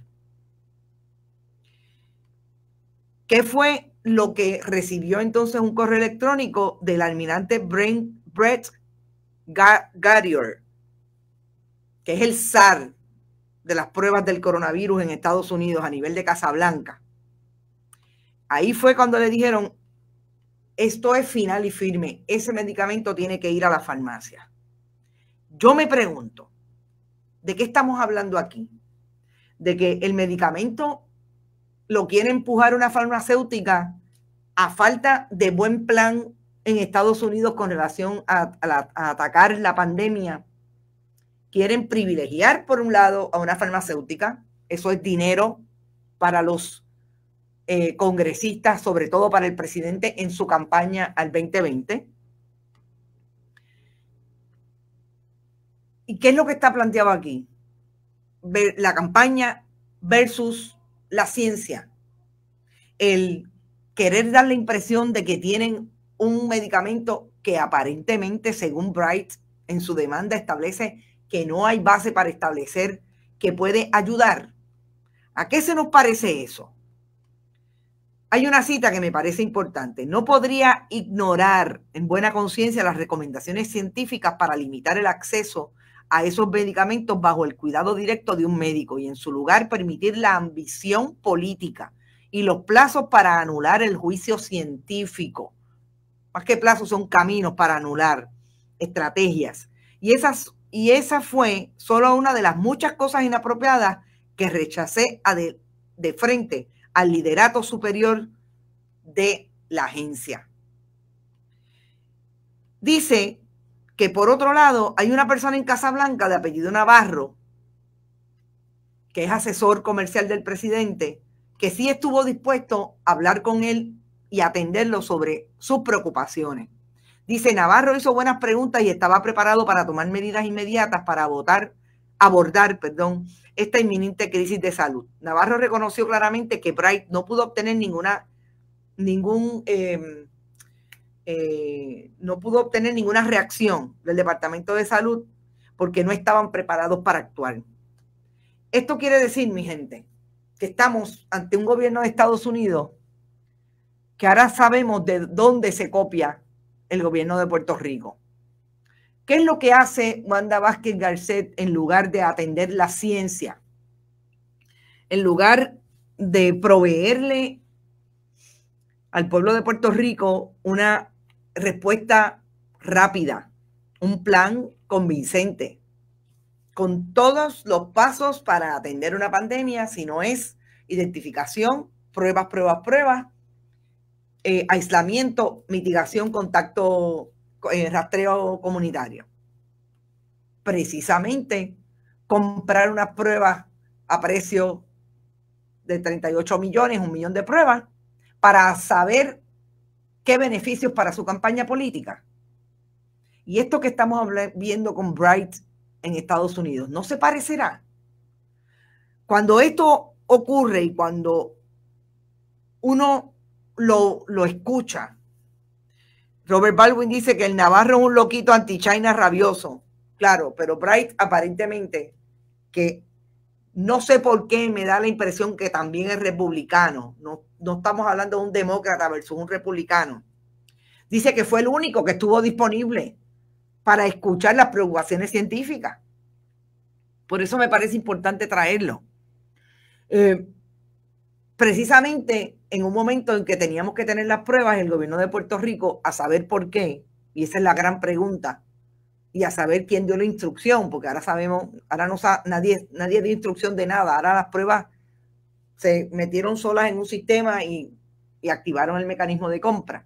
¿Qué fue lo que recibió entonces un correo electrónico del almirante Brett Garrier, que es el zar de las pruebas del coronavirus en Estados Unidos a nivel de Casablanca? Ahí fue cuando le dijeron, esto es final y firme, ese medicamento tiene que ir a la farmacia. Yo me pregunto, ¿de qué estamos hablando aquí? ¿De que el medicamento lo quiere empujar una farmacéutica a falta de buen plan en Estados Unidos con relación a, a, la, a atacar la pandemia? Quieren privilegiar, por un lado, a una farmacéutica. Eso es dinero para los eh, congresistas, sobre todo para el presidente en su campaña al veinte veinte. ¿Y qué es lo que está planteado aquí? Ver la campaña versus la ciencia. El querer dar la impresión de que tienen un medicamento que aparentemente, según Bright, en su demanda establece que no hay base para establecer que puede ayudar. ¿A qué se nos parece eso? Hay una cita que me parece importante. No podría ignorar en buena conciencia las recomendaciones científicas para limitar el acceso a esos medicamentos bajo el cuidado directo de un médico y en su lugar permitir la ambición política y los plazos para anular el juicio científico. Más que plazos, son caminos para anular estrategias. Y esas Y esa fue solo una de las muchas cosas inapropiadas que rechacé a de, de frente al liderato superior de la agencia. Dice que, por otro lado, hay una persona en Casablanca de apellido Navarro, que es asesor comercial del presidente, que sí estuvo dispuesto a hablar con él y atenderlo sobre sus preocupaciones. Dice, Navarro hizo buenas preguntas y estaba preparado para tomar medidas inmediatas para votar, abordar perdón, esta inminente crisis de salud. Navarro reconoció claramente que Bright no pudo obtener ninguna, ningún, eh, eh, no pudo obtener ninguna reacción del Departamento de Salud porque no estaban preparados para actuar. Esto quiere decir, mi gente, que estamos ante un gobierno de Estados Unidos que ahora sabemos de dónde se copia el gobierno de Puerto Rico. ¿Qué es lo que hace Wanda Vázquez Garcet en lugar de atender la ciencia? En lugar de proveerle al pueblo de Puerto Rico una respuesta rápida, un plan convincente, con todos los pasos para atender una pandemia, si no es identificación, pruebas, pruebas, pruebas, eh, aislamiento, mitigación, contacto, eh, rastreo comunitario. Precisamente comprar unas pruebas a precio de treinta y ocho millones, un millón de pruebas, para saber qué beneficios para su campaña política. Y esto que estamos viendo con Bright en Estados Unidos, ¿no se parecerá? Cuando esto ocurre y cuando uno lo, lo escucha, Robert Baldwin dice que el Navarro es un loquito anti-China rabioso. Claro, pero Bright aparentemente, que no sé por qué me da la impresión que también es republicano. No, no estamos hablando de un demócrata versus un republicano. Dice que fue el único que estuvo disponible para escuchar las preocupaciones científicas. Por eso me parece importante traerlo. Eh, precisamente en un momento en que teníamos que tener las pruebas, el gobierno de Puerto Rico, a saber por qué, y esa es la gran pregunta, y a saber quién dio la instrucción, porque ahora sabemos, ahora no sabe, nadie, nadie dio instrucción de nada, ahora las pruebas se metieron solas en un sistema y, y activaron el mecanismo de compra.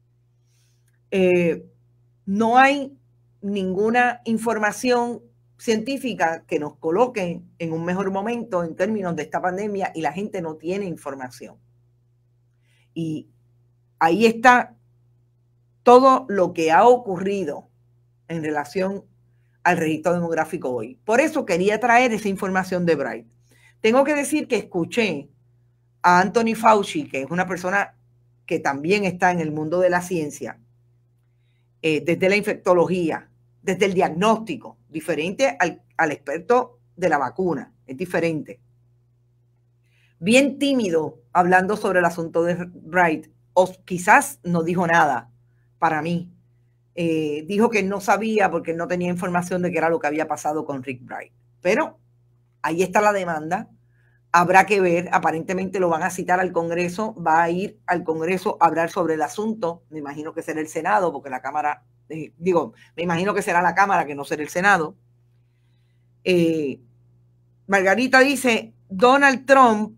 Eh, no hay ninguna información científica que nos coloque en un mejor momento en términos de esta pandemia y la gente no tiene información. Y ahí está todo lo que ha ocurrido en relación al registro demográfico hoy. Por eso quería traer esa información de Bright. Tengo que decir que escuché a Anthony Fauci, que es una persona que también está en el mundo de la ciencia, eh, desde la infectología, desde el diagnóstico, diferente al, al experto de la vacuna, es diferente. Bien tímido hablando sobre el asunto de Bright, o quizás no dijo nada para mí. Eh, dijo que no sabía porque no tenía información de qué era lo que había pasado con Rick Bright. Pero ahí está la demanda. Habrá que ver, aparentemente lo van a citar al Congreso, va a ir al Congreso a hablar sobre el asunto. Me imagino que será el Senado, porque la Cámara, eh, digo, me imagino que será la Cámara, que no será el Senado. Eh, Margarita dice, Donald Trump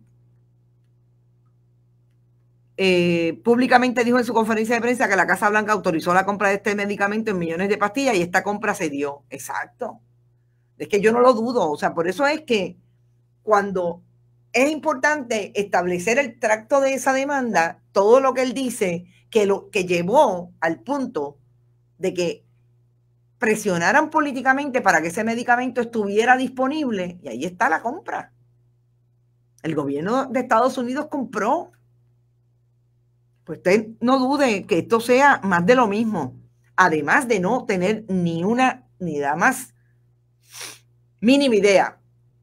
Eh, públicamente dijo en su conferencia de prensa que la Casa Blanca autorizó la compra de este medicamento en millones de pastillas y esta compra se dio. Exacto. Es que yo no lo dudo. O sea, por eso es que cuando es importante establecer el tracto de esa demanda, todo lo que él dice que lo que llevó al punto de que presionaran políticamente para que ese medicamento estuviera disponible, y ahí está la compra. El gobierno de Estados Unidos compró. Pues usted no dude que esto sea más de lo mismo, además de no tener ni una, ni la más mínima idea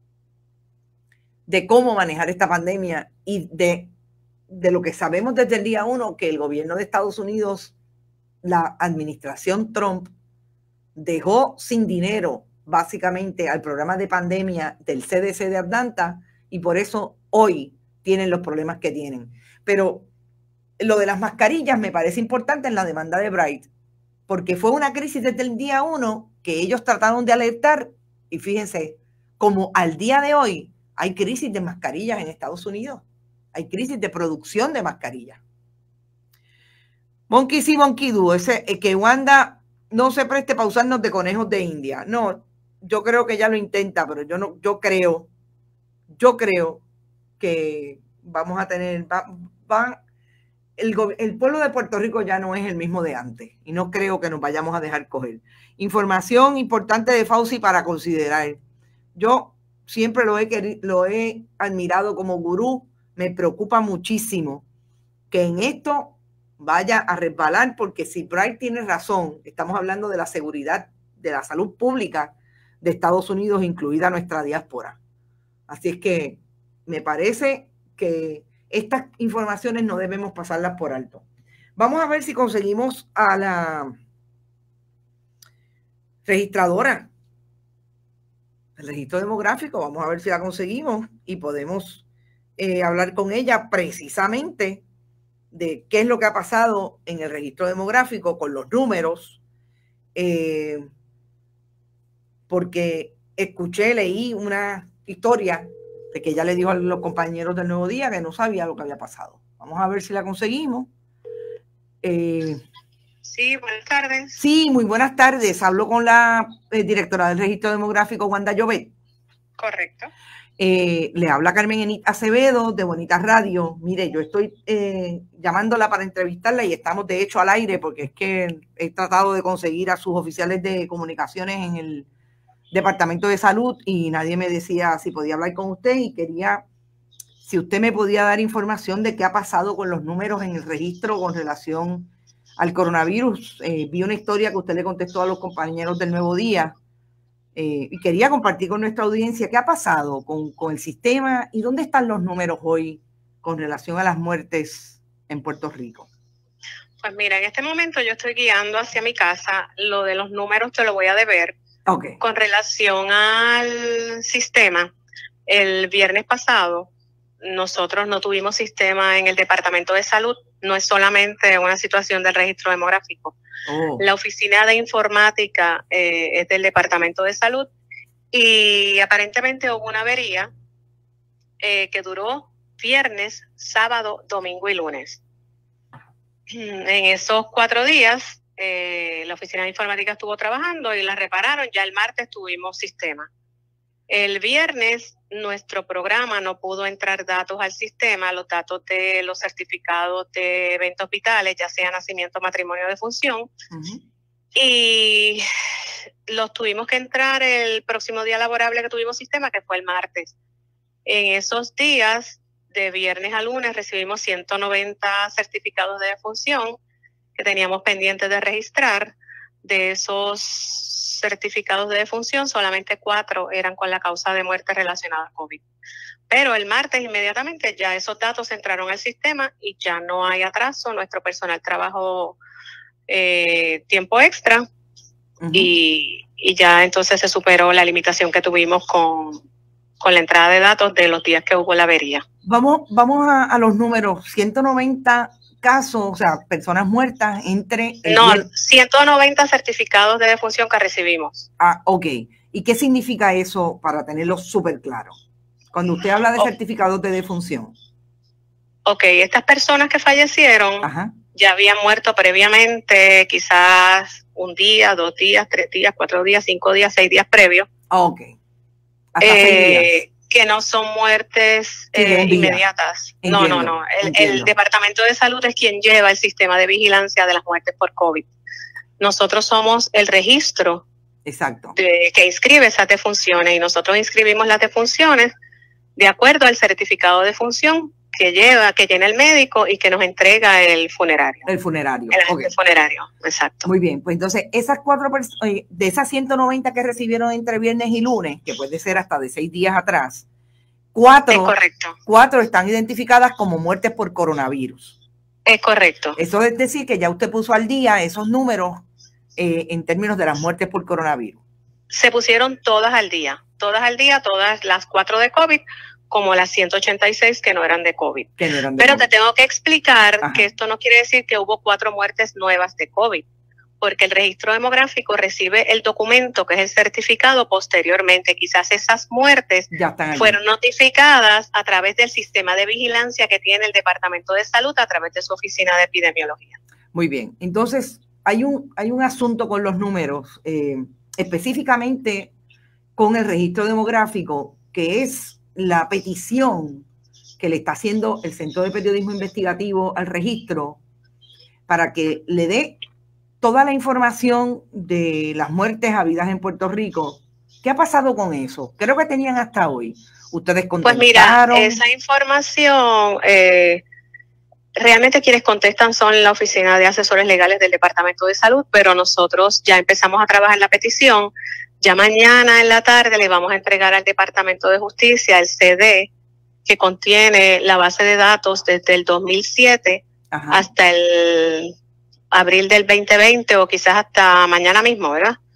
de cómo manejar esta pandemia y de, de lo que sabemos desde el día uno, que el gobierno de Estados Unidos, la administración Trump, dejó sin dinero básicamente al programa de pandemia del C D C de Atlanta y por eso hoy tienen los problemas que tienen. Pero lo de las mascarillas me parece importante en la demanda de Bright, porque fue una crisis desde el día uno que ellos trataron de alertar y fíjense, como al día de hoy hay crisis de mascarillas en Estados Unidos, hay crisis de producción de mascarillas. Monkey sí, Monkey do, ese, que Wanda no se preste para usarnos de conejos de India. No, yo creo que ella lo intenta, pero yo no, yo creo, yo creo que vamos a tener, va, va El, el pueblo de Puerto Rico ya no es el mismo de antes y no creo que nos vayamos a dejar coger. Información importante de Fauci para considerar. Yo siempre lo he, lo he admirado como gurú. Me preocupa muchísimo que en esto vaya a resbalar, porque si Bright tiene razón, estamos hablando de la seguridad, de la salud pública de Estados Unidos, incluida nuestra diáspora. Así es que me parece que estas informaciones no debemos pasarlas por alto. Vamos a ver si conseguimos a la registradora del registro demográfico. Vamos a ver si la conseguimos y podemos eh, hablar con ella precisamente de qué es lo que ha pasado en el registro demográfico con los números, eh, porque escuché, leí una historia de que ella le dijo a los compañeros del Nuevo Día que no sabía lo que había pasado. Vamos a ver si la conseguimos. Eh, sí, buenas tardes. Sí, muy buenas tardes. Hablo con la eh, directora del registro demográfico, Wanda Llobet. Correcto. Eh, le habla Carmen Enit Acevedo de Bonitas Radio. Mire, yo estoy eh, llamándola para entrevistarla y estamos de hecho al aire porque es que he tratado de conseguir a sus oficiales de comunicaciones en el Departamento de Salud y nadie me decía si podía hablar con usted y quería, si usted me podía dar información de qué ha pasado con los números en el registro con relación al coronavirus. Eh, vi una historia que usted le contestó a los compañeros del Nuevo Día. Eh, y quería compartir con nuestra audiencia qué ha pasado con, con el sistema y dónde están los números hoy con relación a las muertes en Puerto Rico. Pues mira, en este momento yo estoy guiando hacia mi casa. Lo de los números te lo voy a deber. Okay. Con relación al sistema, el viernes pasado nosotros no tuvimos sistema en el Departamento de Salud. No es solamente una situación del registro demográfico. Oh. La oficina de informática eh, es del Departamento de Salud y aparentemente hubo una avería eh, que duró viernes, sábado, domingo y lunes. En esos cuatro días eh, la oficina de informática estuvo trabajando y la repararon. Ya el martes tuvimos sistema. El viernes nuestro programa no pudo entrar datos al sistema, los datos de los certificados de eventos vitales, ya sea nacimiento, matrimonio o defunción, uh-huh. y los tuvimos que entrar el próximo día laborable que tuvimos sistema, que fue el martes. En esos días, de viernes a lunes, recibimos ciento noventa certificados de defunción que teníamos pendientes de registrar. De esos certificados de defunción, solamente cuatro eran con la causa de muerte relacionada a COVID. Pero el martes inmediatamente ya esos datos entraron al sistema y ya no hay atraso. Nuestro personal trabajó eh, tiempo extra uh-huh. y, y ya entonces se superó la limitación que tuvimos con, con la entrada de datos de los días que hubo la avería. Vamos, vamos a, a los números. ciento noventa casos, o sea, personas muertas entre... El no, día... ciento noventa certificados de defunción que recibimos. Ah, ok. ¿Y qué significa eso para tenerlo súper claro? Cuando usted habla de oh. certificados de defunción. Ok, estas personas que fallecieron Ajá. ya habían muerto previamente, quizás un día, dos días, tres días, cuatro días, cinco días, seis días previos. Ok. Hasta eh, seis días. Que no son muertes eh, inmediatas. Entiendo, no, no, no. El, el Departamento de Salud es quien lleva el sistema de vigilancia de las muertes por COVID. Nosotros somos el registro Exacto. De, que inscribe esas defunciones y nosotros inscribimos las defunciones de acuerdo al certificado de defunción que lleva, que llena el médico y que nos entrega el funerario. El funerario. El okay. funerario, exacto. Muy bien, pues entonces esas cuatro personas, de esas ciento noventa que recibieron entre viernes y lunes, que puede ser hasta de seis días atrás, cuatro, es correcto. cuatro están identificadas como muertes por coronavirus. Es correcto. Eso es decir que ya usted puso al día esos números eh, en términos de las muertes por coronavirus. Se pusieron todas al día, todas al día, todas las cuatro de COVID, como las ciento ochenta y seis que no eran de COVID. Que no eran de Pero COVID. Te tengo que explicar Ajá. que esto no quiere decir que hubo cuatro muertes nuevas de COVID, porque el registro demográfico recibe el documento, que es el certificado, posteriormente. Quizás esas muertes ya están fueron notificadas a través del sistema de vigilancia que tiene el Departamento de Salud a través de su oficina de epidemiología. Muy bien. Entonces, hay un, hay un asunto con los números, eh, específicamente con el registro demográfico, que es la petición que le está haciendo el Centro de Periodismo Investigativo al registro para que le dé toda la información de las muertes habidas en Puerto Rico. ¿Qué ha pasado con eso? Creo que tenían hasta hoy. Ustedes contestaron. Pues mira, esa información, eh, realmente quienes contestan son la Oficina de Asesores Legales del Departamento de Salud, pero nosotros ya empezamos a trabajar la petición. Ya mañana en la tarde le vamos a entregar al Departamento de Justicia el C D que contiene la base de datos desde el dos mil siete Ajá. hasta el abril del veinte veinte o quizás hasta mañana mismo, ¿verdad?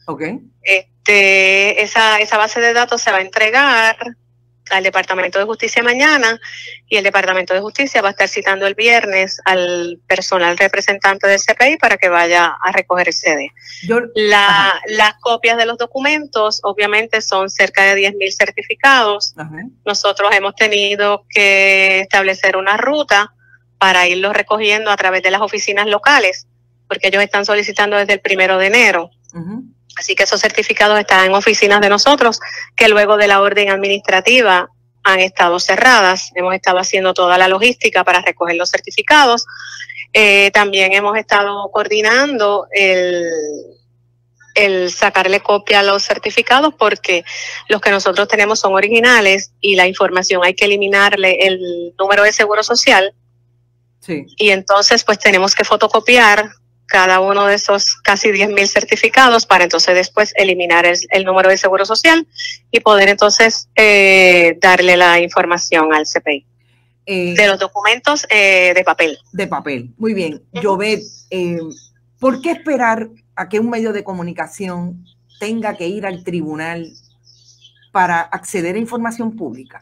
Okay. Este, esa, esa base de datos se va a entregar al Departamento de Justicia mañana y el Departamento de Justicia va a estar citando el viernes al personal representante del C P I para que vaya a recoger el C D. Yo, La, las copias de los documentos obviamente son cerca de diez mil certificados. Ajá. Nosotros hemos tenido que establecer una ruta para irlos recogiendo a través de las oficinas locales, porque ellos están solicitando desde el primero de enero. Uh-huh. Así que esos certificados están en oficinas de nosotros, que luego de la orden administrativa han estado cerradas. Hemos estado haciendo toda la logística para recoger los certificados. Eh, también hemos estado coordinando el, el sacarle copia a los certificados, porque los que nosotros tenemos son originales y la información hay que eliminarle el número de seguro social. Sí. Y entonces pues tenemos que fotocopiar cada uno de esos casi diez mil certificados para entonces después eliminar el, el número de seguro social y poder entonces eh, darle la información al C P I. Eh, de los documentos eh, de papel. De papel, muy bien. Uh-huh. Jovet, eh, ¿por qué esperar a que un medio de comunicación tenga que ir al tribunal para acceder a información pública?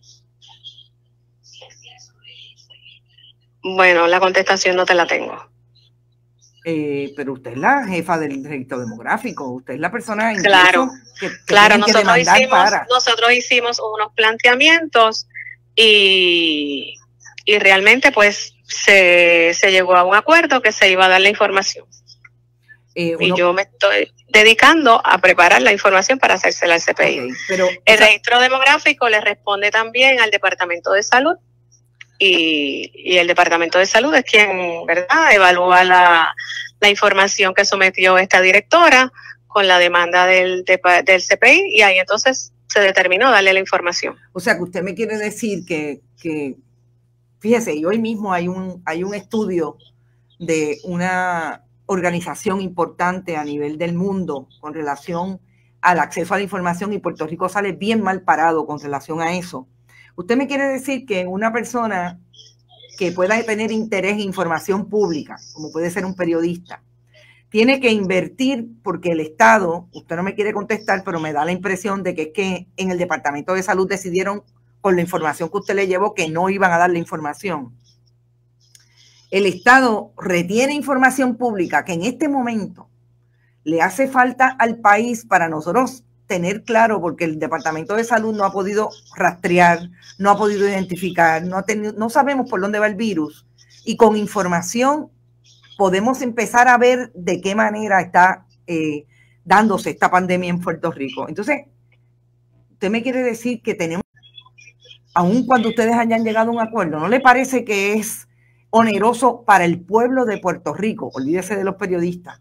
Bueno, la contestación no te la tengo. Eh, pero usted es la jefa del registro demográfico, usted es la persona claro, que, que claro, nosotros que hicimos, para. nosotros hicimos unos planteamientos y, y realmente pues se, se llegó a un acuerdo que se iba a dar la información. Eh, uno, y yo me estoy dedicando a preparar la información para hacérsela al C P I. Okay, pero, el esa, registro demográfico le responde también al Departamento de Salud. Y, y el Departamento de Salud es quien, ¿verdad?, evalúa la, la información que sometió esta directora con la demanda del, de, del C P I y ahí entonces se determinó darle la información. O sea, que usted me quiere decir que, que fíjese, y hoy mismo hay un, hay un estudio de una organización importante a nivel del mundo con relación al acceso a la información y Puerto Rico sale bien mal parado con relación a eso. Usted me quiere decir que una persona que pueda tener interés en información pública, como puede ser un periodista, tiene que invertir porque el Estado, usted no me quiere contestar, pero me da la impresión de que es que en el Departamento de Salud decidieron con la información que usted le llevó que no iban a dar la información. El Estado retiene información pública que en este momento le hace falta al país para nosotros tener claro, porque el Departamento de Salud no ha podido rastrear, no ha podido identificar, no, ha tenido, no sabemos por dónde va el virus, y con información podemos empezar a ver de qué manera está eh, dándose esta pandemia en Puerto Rico. Entonces, usted me quiere decir que tenemos, aun cuando ustedes hayan llegado a un acuerdo, ¿no le parece que es oneroso para el pueblo de Puerto Rico? Olvídese de los periodistas.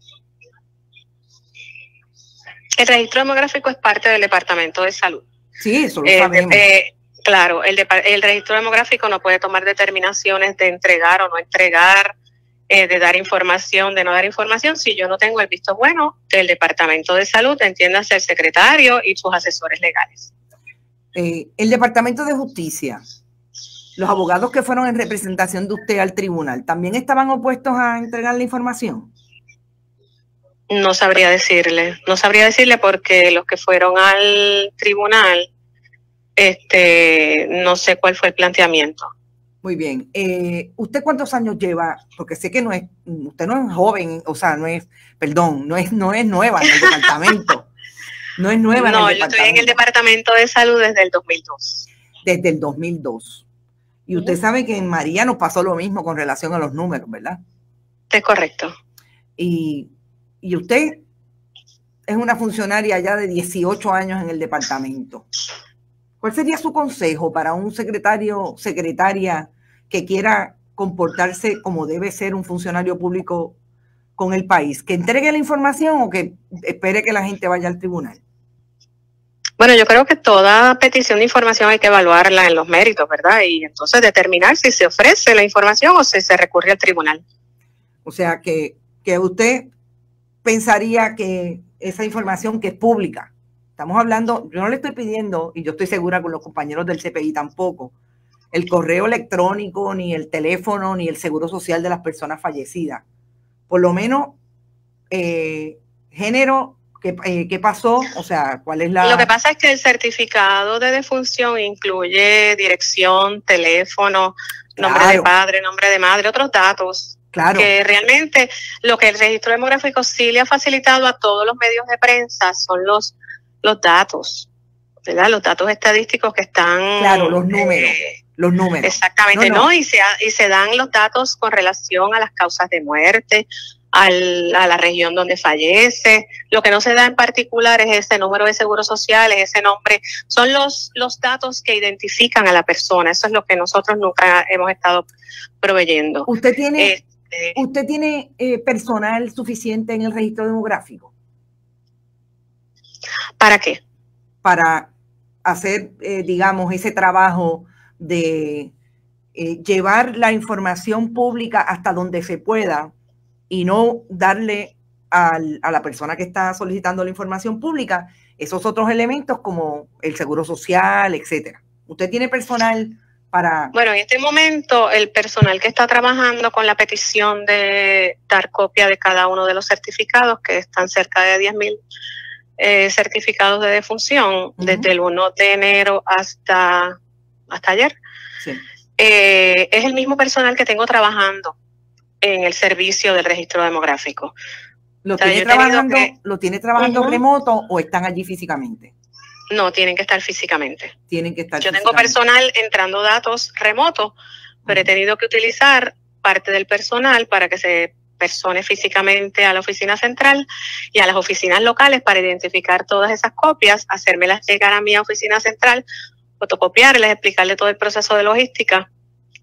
El registro demográfico es parte del Departamento de Salud. Sí, eso lo eh, sabemos. Eh, claro, el, de, el registro demográfico no puede tomar determinaciones de entregar o no entregar, eh, de dar información, de no dar información, si yo no tengo el visto bueno del Departamento de Salud, entiéndase el secretario y sus asesores legales. Eh, el Departamento de Justicia, los abogados que fueron en representación de usted al tribunal, ¿también estaban opuestos a entregar la información? No sabría decirle, no sabría decirle porque los que fueron al tribunal, este, no sé cuál fue el planteamiento. Muy bien. Eh, ¿Usted cuántos años lleva? Porque sé que no es, usted no es joven, o sea, no es, perdón, no es, no es nueva en el departamento. No es nueva no, en el departamento. No, yo estoy en el Departamento de Salud desde el dos mil dos. Desde el dos mil dos. Y usted uh-huh. sabe que en María nos pasó lo mismo con relación a los números, ¿verdad? Es correcto. Y Y usted es una funcionaria ya de dieciocho años en el departamento. ¿Cuál sería su consejo para un secretario, secretaria que quiera comportarse como debe ser un funcionario público con el país? ¿Que entregue la información o que espere que la gente vaya al tribunal? Bueno, yo creo que toda petición de información hay que evaluarla en los méritos, ¿verdad? Y entonces determinar si se ofrece la información o si se recurre al tribunal. O sea, que, que usted pensaría que esa información que es pública, estamos hablando, yo no le estoy pidiendo, y yo estoy segura con los compañeros del C P I tampoco, el correo electrónico, ni el teléfono, ni el seguro social de las personas fallecidas. Por lo menos, eh, género, ¿Qué, eh, ¿Qué pasó? O sea, ¿cuál es la...? Lo que pasa es que el certificado de defunción incluye dirección, teléfono, nombre Claro. de padre, nombre de madre, otros datos. Claro. Que realmente lo que el registro demográfico sí le ha facilitado a todos los medios de prensa son los, los datos, ¿verdad? Los datos estadísticos que están... Claro, los números, eh, los números. Exactamente, no, ¿no? no. Y, se, y se dan los datos con relación a las causas de muerte, al, a la región donde fallece. Lo que no se da en particular es ese número de seguro social, es ese nombre. Son los, los datos que identifican a la persona. Eso es lo que nosotros nunca hemos estado proveyendo. ¿Usted tiene, Este, ¿usted tiene eh, personal suficiente en el registro demográfico? ¿Para qué? Para hacer, eh, digamos, ese trabajo de eh, llevar la información pública hasta donde se pueda y no darle al, a la persona que está solicitando la información pública esos otros elementos como el seguro social, etcétera. ¿Usted tiene personal para...? Bueno, en este momento el personal que está trabajando con la petición de dar copia de cada uno de los certificados, que están cerca de diez mil eh, certificados de defunción, uh-huh. desde el uno de enero hasta, hasta ayer, sí. eh, es el mismo personal que tengo trabajando en el servicio del registro demográfico. ¿Lo, o sea, tiene, trabajando, que, ¿Lo tiene trabajando uh-huh. remoto o están allí físicamente? No, tienen que estar físicamente. Tienen que estar Yo tengo personal entrando datos remotos, pero uh-huh. he tenido que utilizar parte del personal para que se persone físicamente a la oficina central y a las oficinas locales para identificar todas esas copias, hacérmelas llegar a mi oficina central, fotocopiarles, explicarle todo el proceso de logística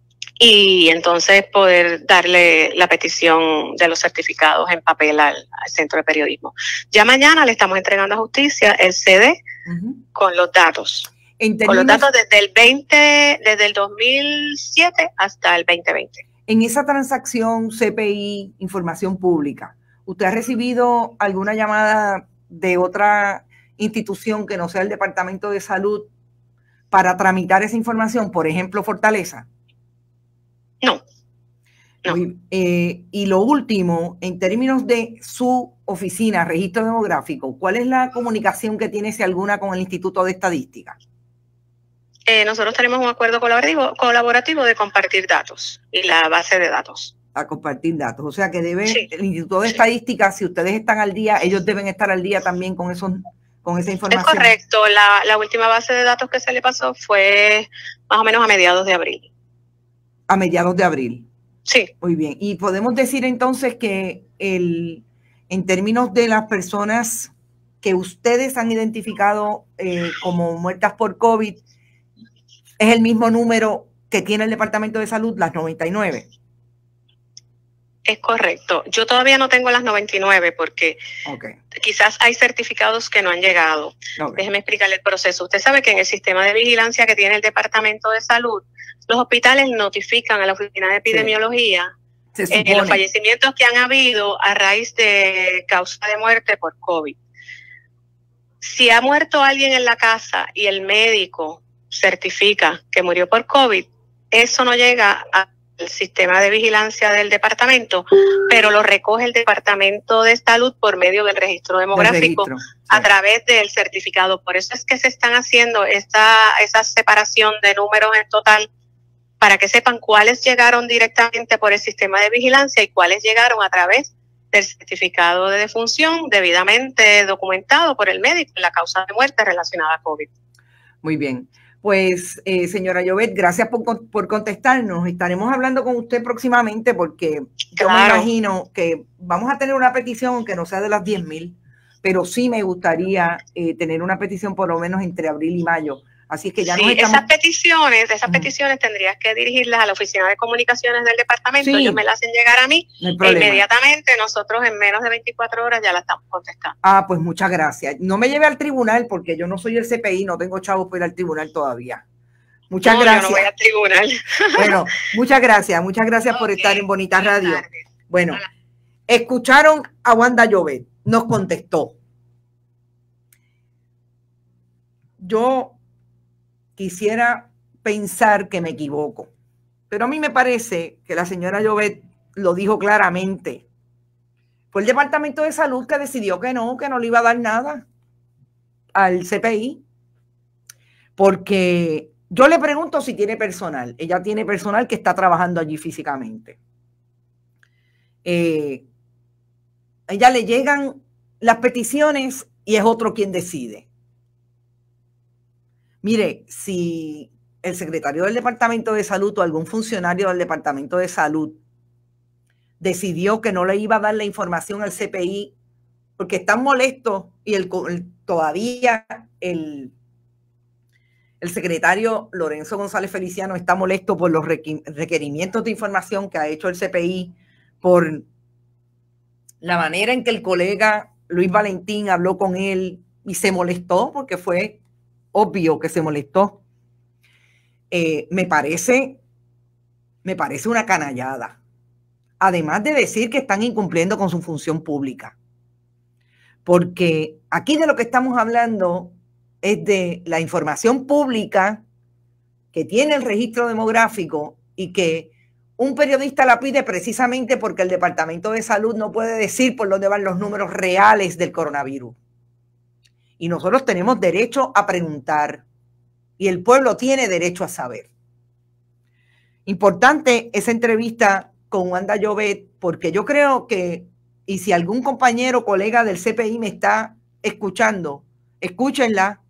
y entonces poder darle la petición de los certificados en papel al, al Centro de Periodismo. Ya mañana le estamos entregando a Justicia el C D uh-huh. con los datos. En términos, con los datos desde el veinte, desde el dos mil siete hasta el veinte veinte. En esa transacción C P I, información pública, ¿usted ha recibido alguna llamada de otra institución que no sea el Departamento de Salud para tramitar esa información? Por ejemplo, Fortaleza. No. no. Muy, eh, y lo último, en términos de su oficina, registro demográfico, ¿cuál es la comunicación que tiene, si alguna, con el Instituto de Estadística? Eh, nosotros tenemos un acuerdo colaborativo, colaborativo de compartir datos y la base de datos. A compartir datos. O sea que debe, sí. el Instituto de Estadística, si ustedes están al día, ellos deben estar al día también con esos, con esa información. Es correcto. La, la última base de datos que se le pasó fue más o menos a mediados de abril. A mediados de abril. Sí. Muy bien. Y podemos decir entonces que el, en términos de las personas que ustedes han identificado eh, como muertas por COVID, es el mismo número que tiene el Departamento de Salud, las noventa y nueve. Es correcto. Yo todavía no tengo las noventa y nueve porque okay. quizás hay certificados que no han llegado. Okay. Déjeme explicarle el proceso. Usted sabe que en el sistema de vigilancia que tiene el Departamento de Salud, los hospitales notifican a la Oficina de Epidemiología sí. eh, los fallecimientos que han habido a raíz de causa de muerte por COVID. Si ha muerto alguien en la casa y el médico certifica que murió por COVID, eso no llega al sistema de vigilancia del departamento, pero lo recoge el Departamento de Salud por medio del registro demográfico registro, sí. a través del certificado. Por eso es que se están haciendo esta, esa separación de números en total para que sepan cuáles llegaron directamente por el sistema de vigilancia y cuáles llegaron a través del certificado de defunción debidamente documentado por el médico en la causa de muerte relacionada a COVID. Muy bien. Pues, eh, señora Llobet, gracias por, por contestarnos. Estaremos hablando con usted próximamente porque yo claro. me imagino que vamos a tener una petición, aunque no sea de las diez mil, pero sí me gustaría eh, tener una petición por lo menos entre abril y mayo. Así que ya sí, nos estamos... esas peticiones, esas uh-huh. peticiones tendrías que dirigirlas a la oficina de comunicaciones del departamento. Sí. Ellos me las hacen llegar a mí no e inmediatamente nosotros en menos de veinticuatro horas ya la estamos contestando. Ah, pues muchas gracias. No me lleve al tribunal porque yo no soy el C P I, no tengo chavos para ir al tribunal todavía. Muchas no, gracias. Yo no voy al tribunal. Bueno, muchas gracias, muchas gracias okay. por estar en Bonita Radio. Bueno, escucharon a Wanda Llobet, nos contestó. Yo quisiera pensar que me equivoco, pero a mí me parece que la señora Llobet lo dijo claramente. Fue el Departamento de Salud que decidió que no, que no le iba a dar nada al C P I. Porque yo le pregunto si tiene personal. Ella tiene personal que está trabajando allí físicamente. Eh, a ella le llegan las peticiones y es otro quien decide. Mire, si el secretario del Departamento de Salud o algún funcionario del Departamento de Salud decidió que no le iba a dar la información al C P I porque están molestos y el, el, todavía el, el secretario Lorenzo González Feliciano está molesto por los requerimientos de información que ha hecho el C P I, por la manera en que el colega Luis Valentín habló con él y se molestó, porque fue obvio que se molestó. Eh, me parece, me parece una canallada. Además de decir que están incumpliendo con su función pública. Porque aquí de lo que estamos hablando es de la información pública que tiene el registro demográfico y que un periodista la pide precisamente porque el Departamento de Salud no puede decir por dónde van los números reales del coronavirus. Y nosotros tenemos derecho a preguntar y el pueblo tiene derecho a saber. Importante esa entrevista con Wanda Llobet, porque yo creo que, y si algún compañero o colega del C P I me está escuchando, escúchenla.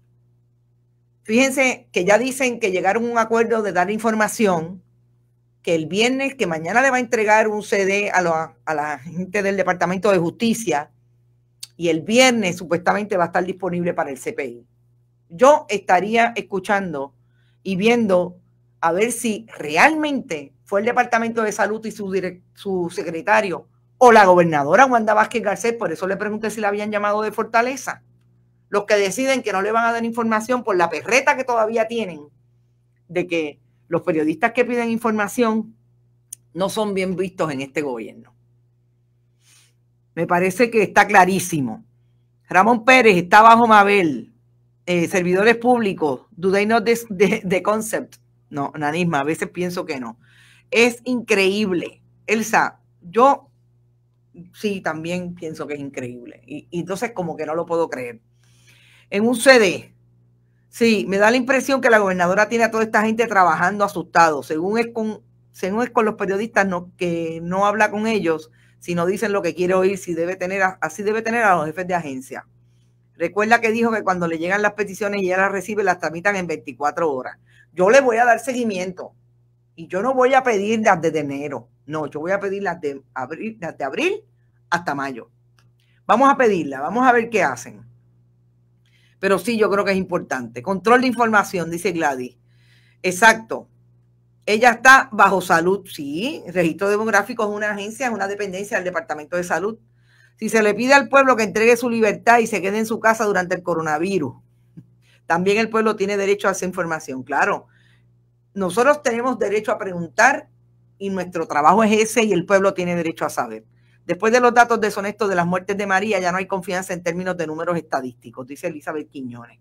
Fíjense que ya dicen que llegaron a un acuerdo de dar información, que el viernes, que mañana le va a entregar un C D a la, a la gente del Departamento de Justicia y el viernes supuestamente va a estar disponible para el C P I. Yo estaría escuchando y viendo a ver si realmente fue el Departamento de Salud y su, direct, su secretario o la gobernadora Wanda Vázquez Garcés, por eso le pregunté si la habían llamado de Fortaleza, los que deciden que no le van a dar información por la perreta que todavía tienen de que los periodistas que piden información no son bien vistos en este gobierno. Me parece que está clarísimo. Ramón Pérez está bajo Mabel. Eh, servidores públicos, do they know this, the, the concept? No, Nanisma, a veces pienso que no. Es increíble. Elsa, yo sí también pienso que es increíble. Y, y entonces como que no lo puedo creer. En un C D, sí, me da la impresión que la gobernadora tiene a toda esta gente trabajando asustado. Según es con, según es con los periodistas no, que no habla con ellos, sino dicen lo que quiere oír, si debe tener, así debe tener a los jefes de agencia. Recuerda que dijo que cuando le llegan las peticiones y ella las recibe, las tramitan en veinticuatro horas. Yo le voy a dar seguimiento y yo no voy a pedir las de enero. No, yo voy a pedir las de abril, las de abril hasta mayo. Vamos a pedirla, vamos a ver qué hacen. Pero sí, yo creo que es importante. Control de información, dice Gladys. Exacto. Ella está bajo salud. Sí, el registro demográfico es una agencia, es una dependencia del Departamento de Salud. Si se le pide al pueblo que entregue su libertad y se quede en su casa durante el coronavirus, también el pueblo tiene derecho a esa información. Claro, nosotros tenemos derecho a preguntar y nuestro trabajo es ese y el pueblo tiene derecho a saber. Después de los datos deshonestos de las muertes de María, ya no hay confianza en términos de números estadísticos, dice Elizabeth Quiñones.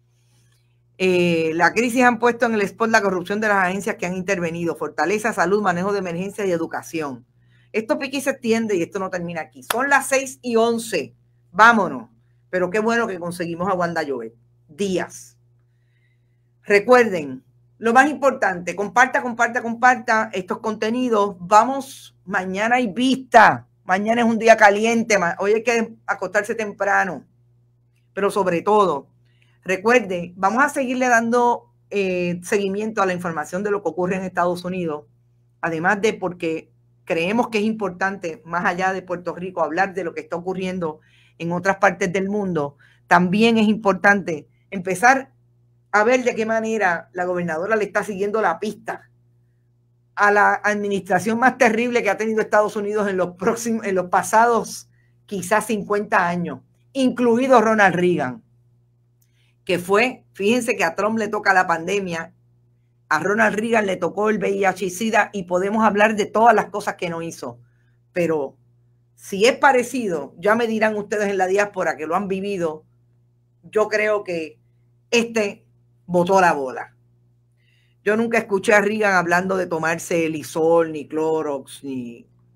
Eh, la crisis han puesto en el spot la corrupción de las agencias que han intervenido. Fortaleza, salud, manejo de emergencia y educación. Esto pique y se extiende y esto no termina aquí. Son las seis y once. Vámonos. Pero qué bueno que conseguimos a Wanda Llobet. Díaz. Recuerden, lo más importante, comparta, comparta, comparta estos contenidos. Vamos, mañana hay vista. Mañana es un día caliente. Hoy hay que acostarse temprano. Pero sobre todo, recuerde, vamos a seguirle dando eh, seguimiento a la información de lo que ocurre en Estados Unidos. Además de porque creemos que es importante, más allá de Puerto Rico, hablar de lo que está ocurriendo en otras partes del mundo. También es importante empezar a ver de qué manera la gobernadora le está siguiendo la pista a la administración más terrible que ha tenido Estados Unidos en los próximos, en los pasados quizás cincuenta años, incluido Ronald Reagan, que fue, fíjense que a Trump le toca la pandemia, a Ronald Reagan le tocó el V I H y SIDA y podemos hablar de todas las cosas que no hizo, pero si es parecido, ya me dirán ustedes en la diáspora que lo han vivido, yo creo que este botó la bola. Yo nunca escuché a Reagan hablando de tomarse Lysol, ni Clorox, ni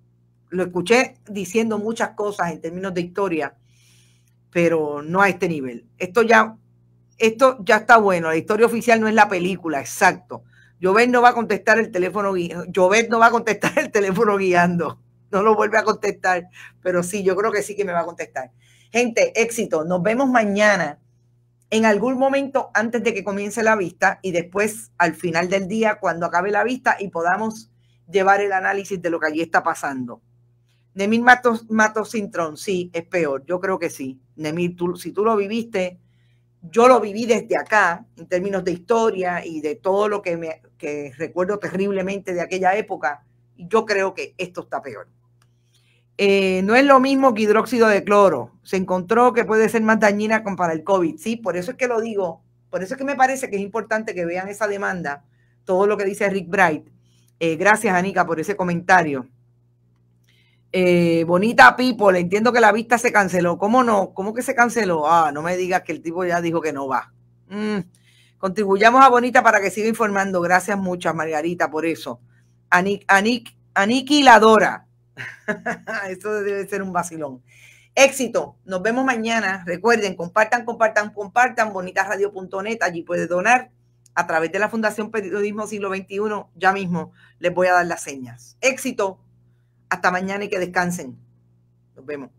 lo escuché diciendo muchas cosas en términos de historia, pero no a este nivel. Esto ya, esto ya está bueno. La historia oficial no es la película, exacto. Llobet no va a contestar el teléfono guiando. Llobet no va a contestar el teléfono guiando. No lo vuelve a contestar, pero sí, yo creo que sí que me va a contestar. Gente, éxito. Nos vemos mañana en algún momento antes de que comience la vista y después al final del día cuando acabe la vista y podamos llevar el análisis de lo que allí está pasando. Nemir Matos, Matos Cintrón, sí, es peor. Yo creo que sí. Nemir, tú, si tú lo viviste, yo lo viví desde acá en términos de historia y de todo lo que, me, que recuerdo terriblemente de aquella época. Y yo creo que esto está peor. Eh, no es lo mismo que hidróxido de cloro. Se encontró que puede ser más dañina para el COVID. Sí, por eso es que lo digo. Por eso es que me parece que es importante que vean esa demanda, todo lo que dice Rick Bright. Eh, gracias, Anica, por ese comentario. Eh, bonita people, entiendo que la vista se canceló. ¿Cómo no? ¿Cómo que se canceló? Ah, no me digas que el tipo ya dijo que no va. Mm. Contribuyamos a Bonita para que siga informando. Gracias muchas, Margarita, por eso. Anik, Anik, Aniquiladora. Eso debe ser un vacilón. Éxito. Nos vemos mañana. Recuerden, compartan, compartan, compartan. bonita radio punto net. Allí puede donar a través de la Fundación Periodismo Siglo veintiuno. Ya mismo les voy a dar las señas. Éxito. Hasta mañana y que descansen. Nos vemos.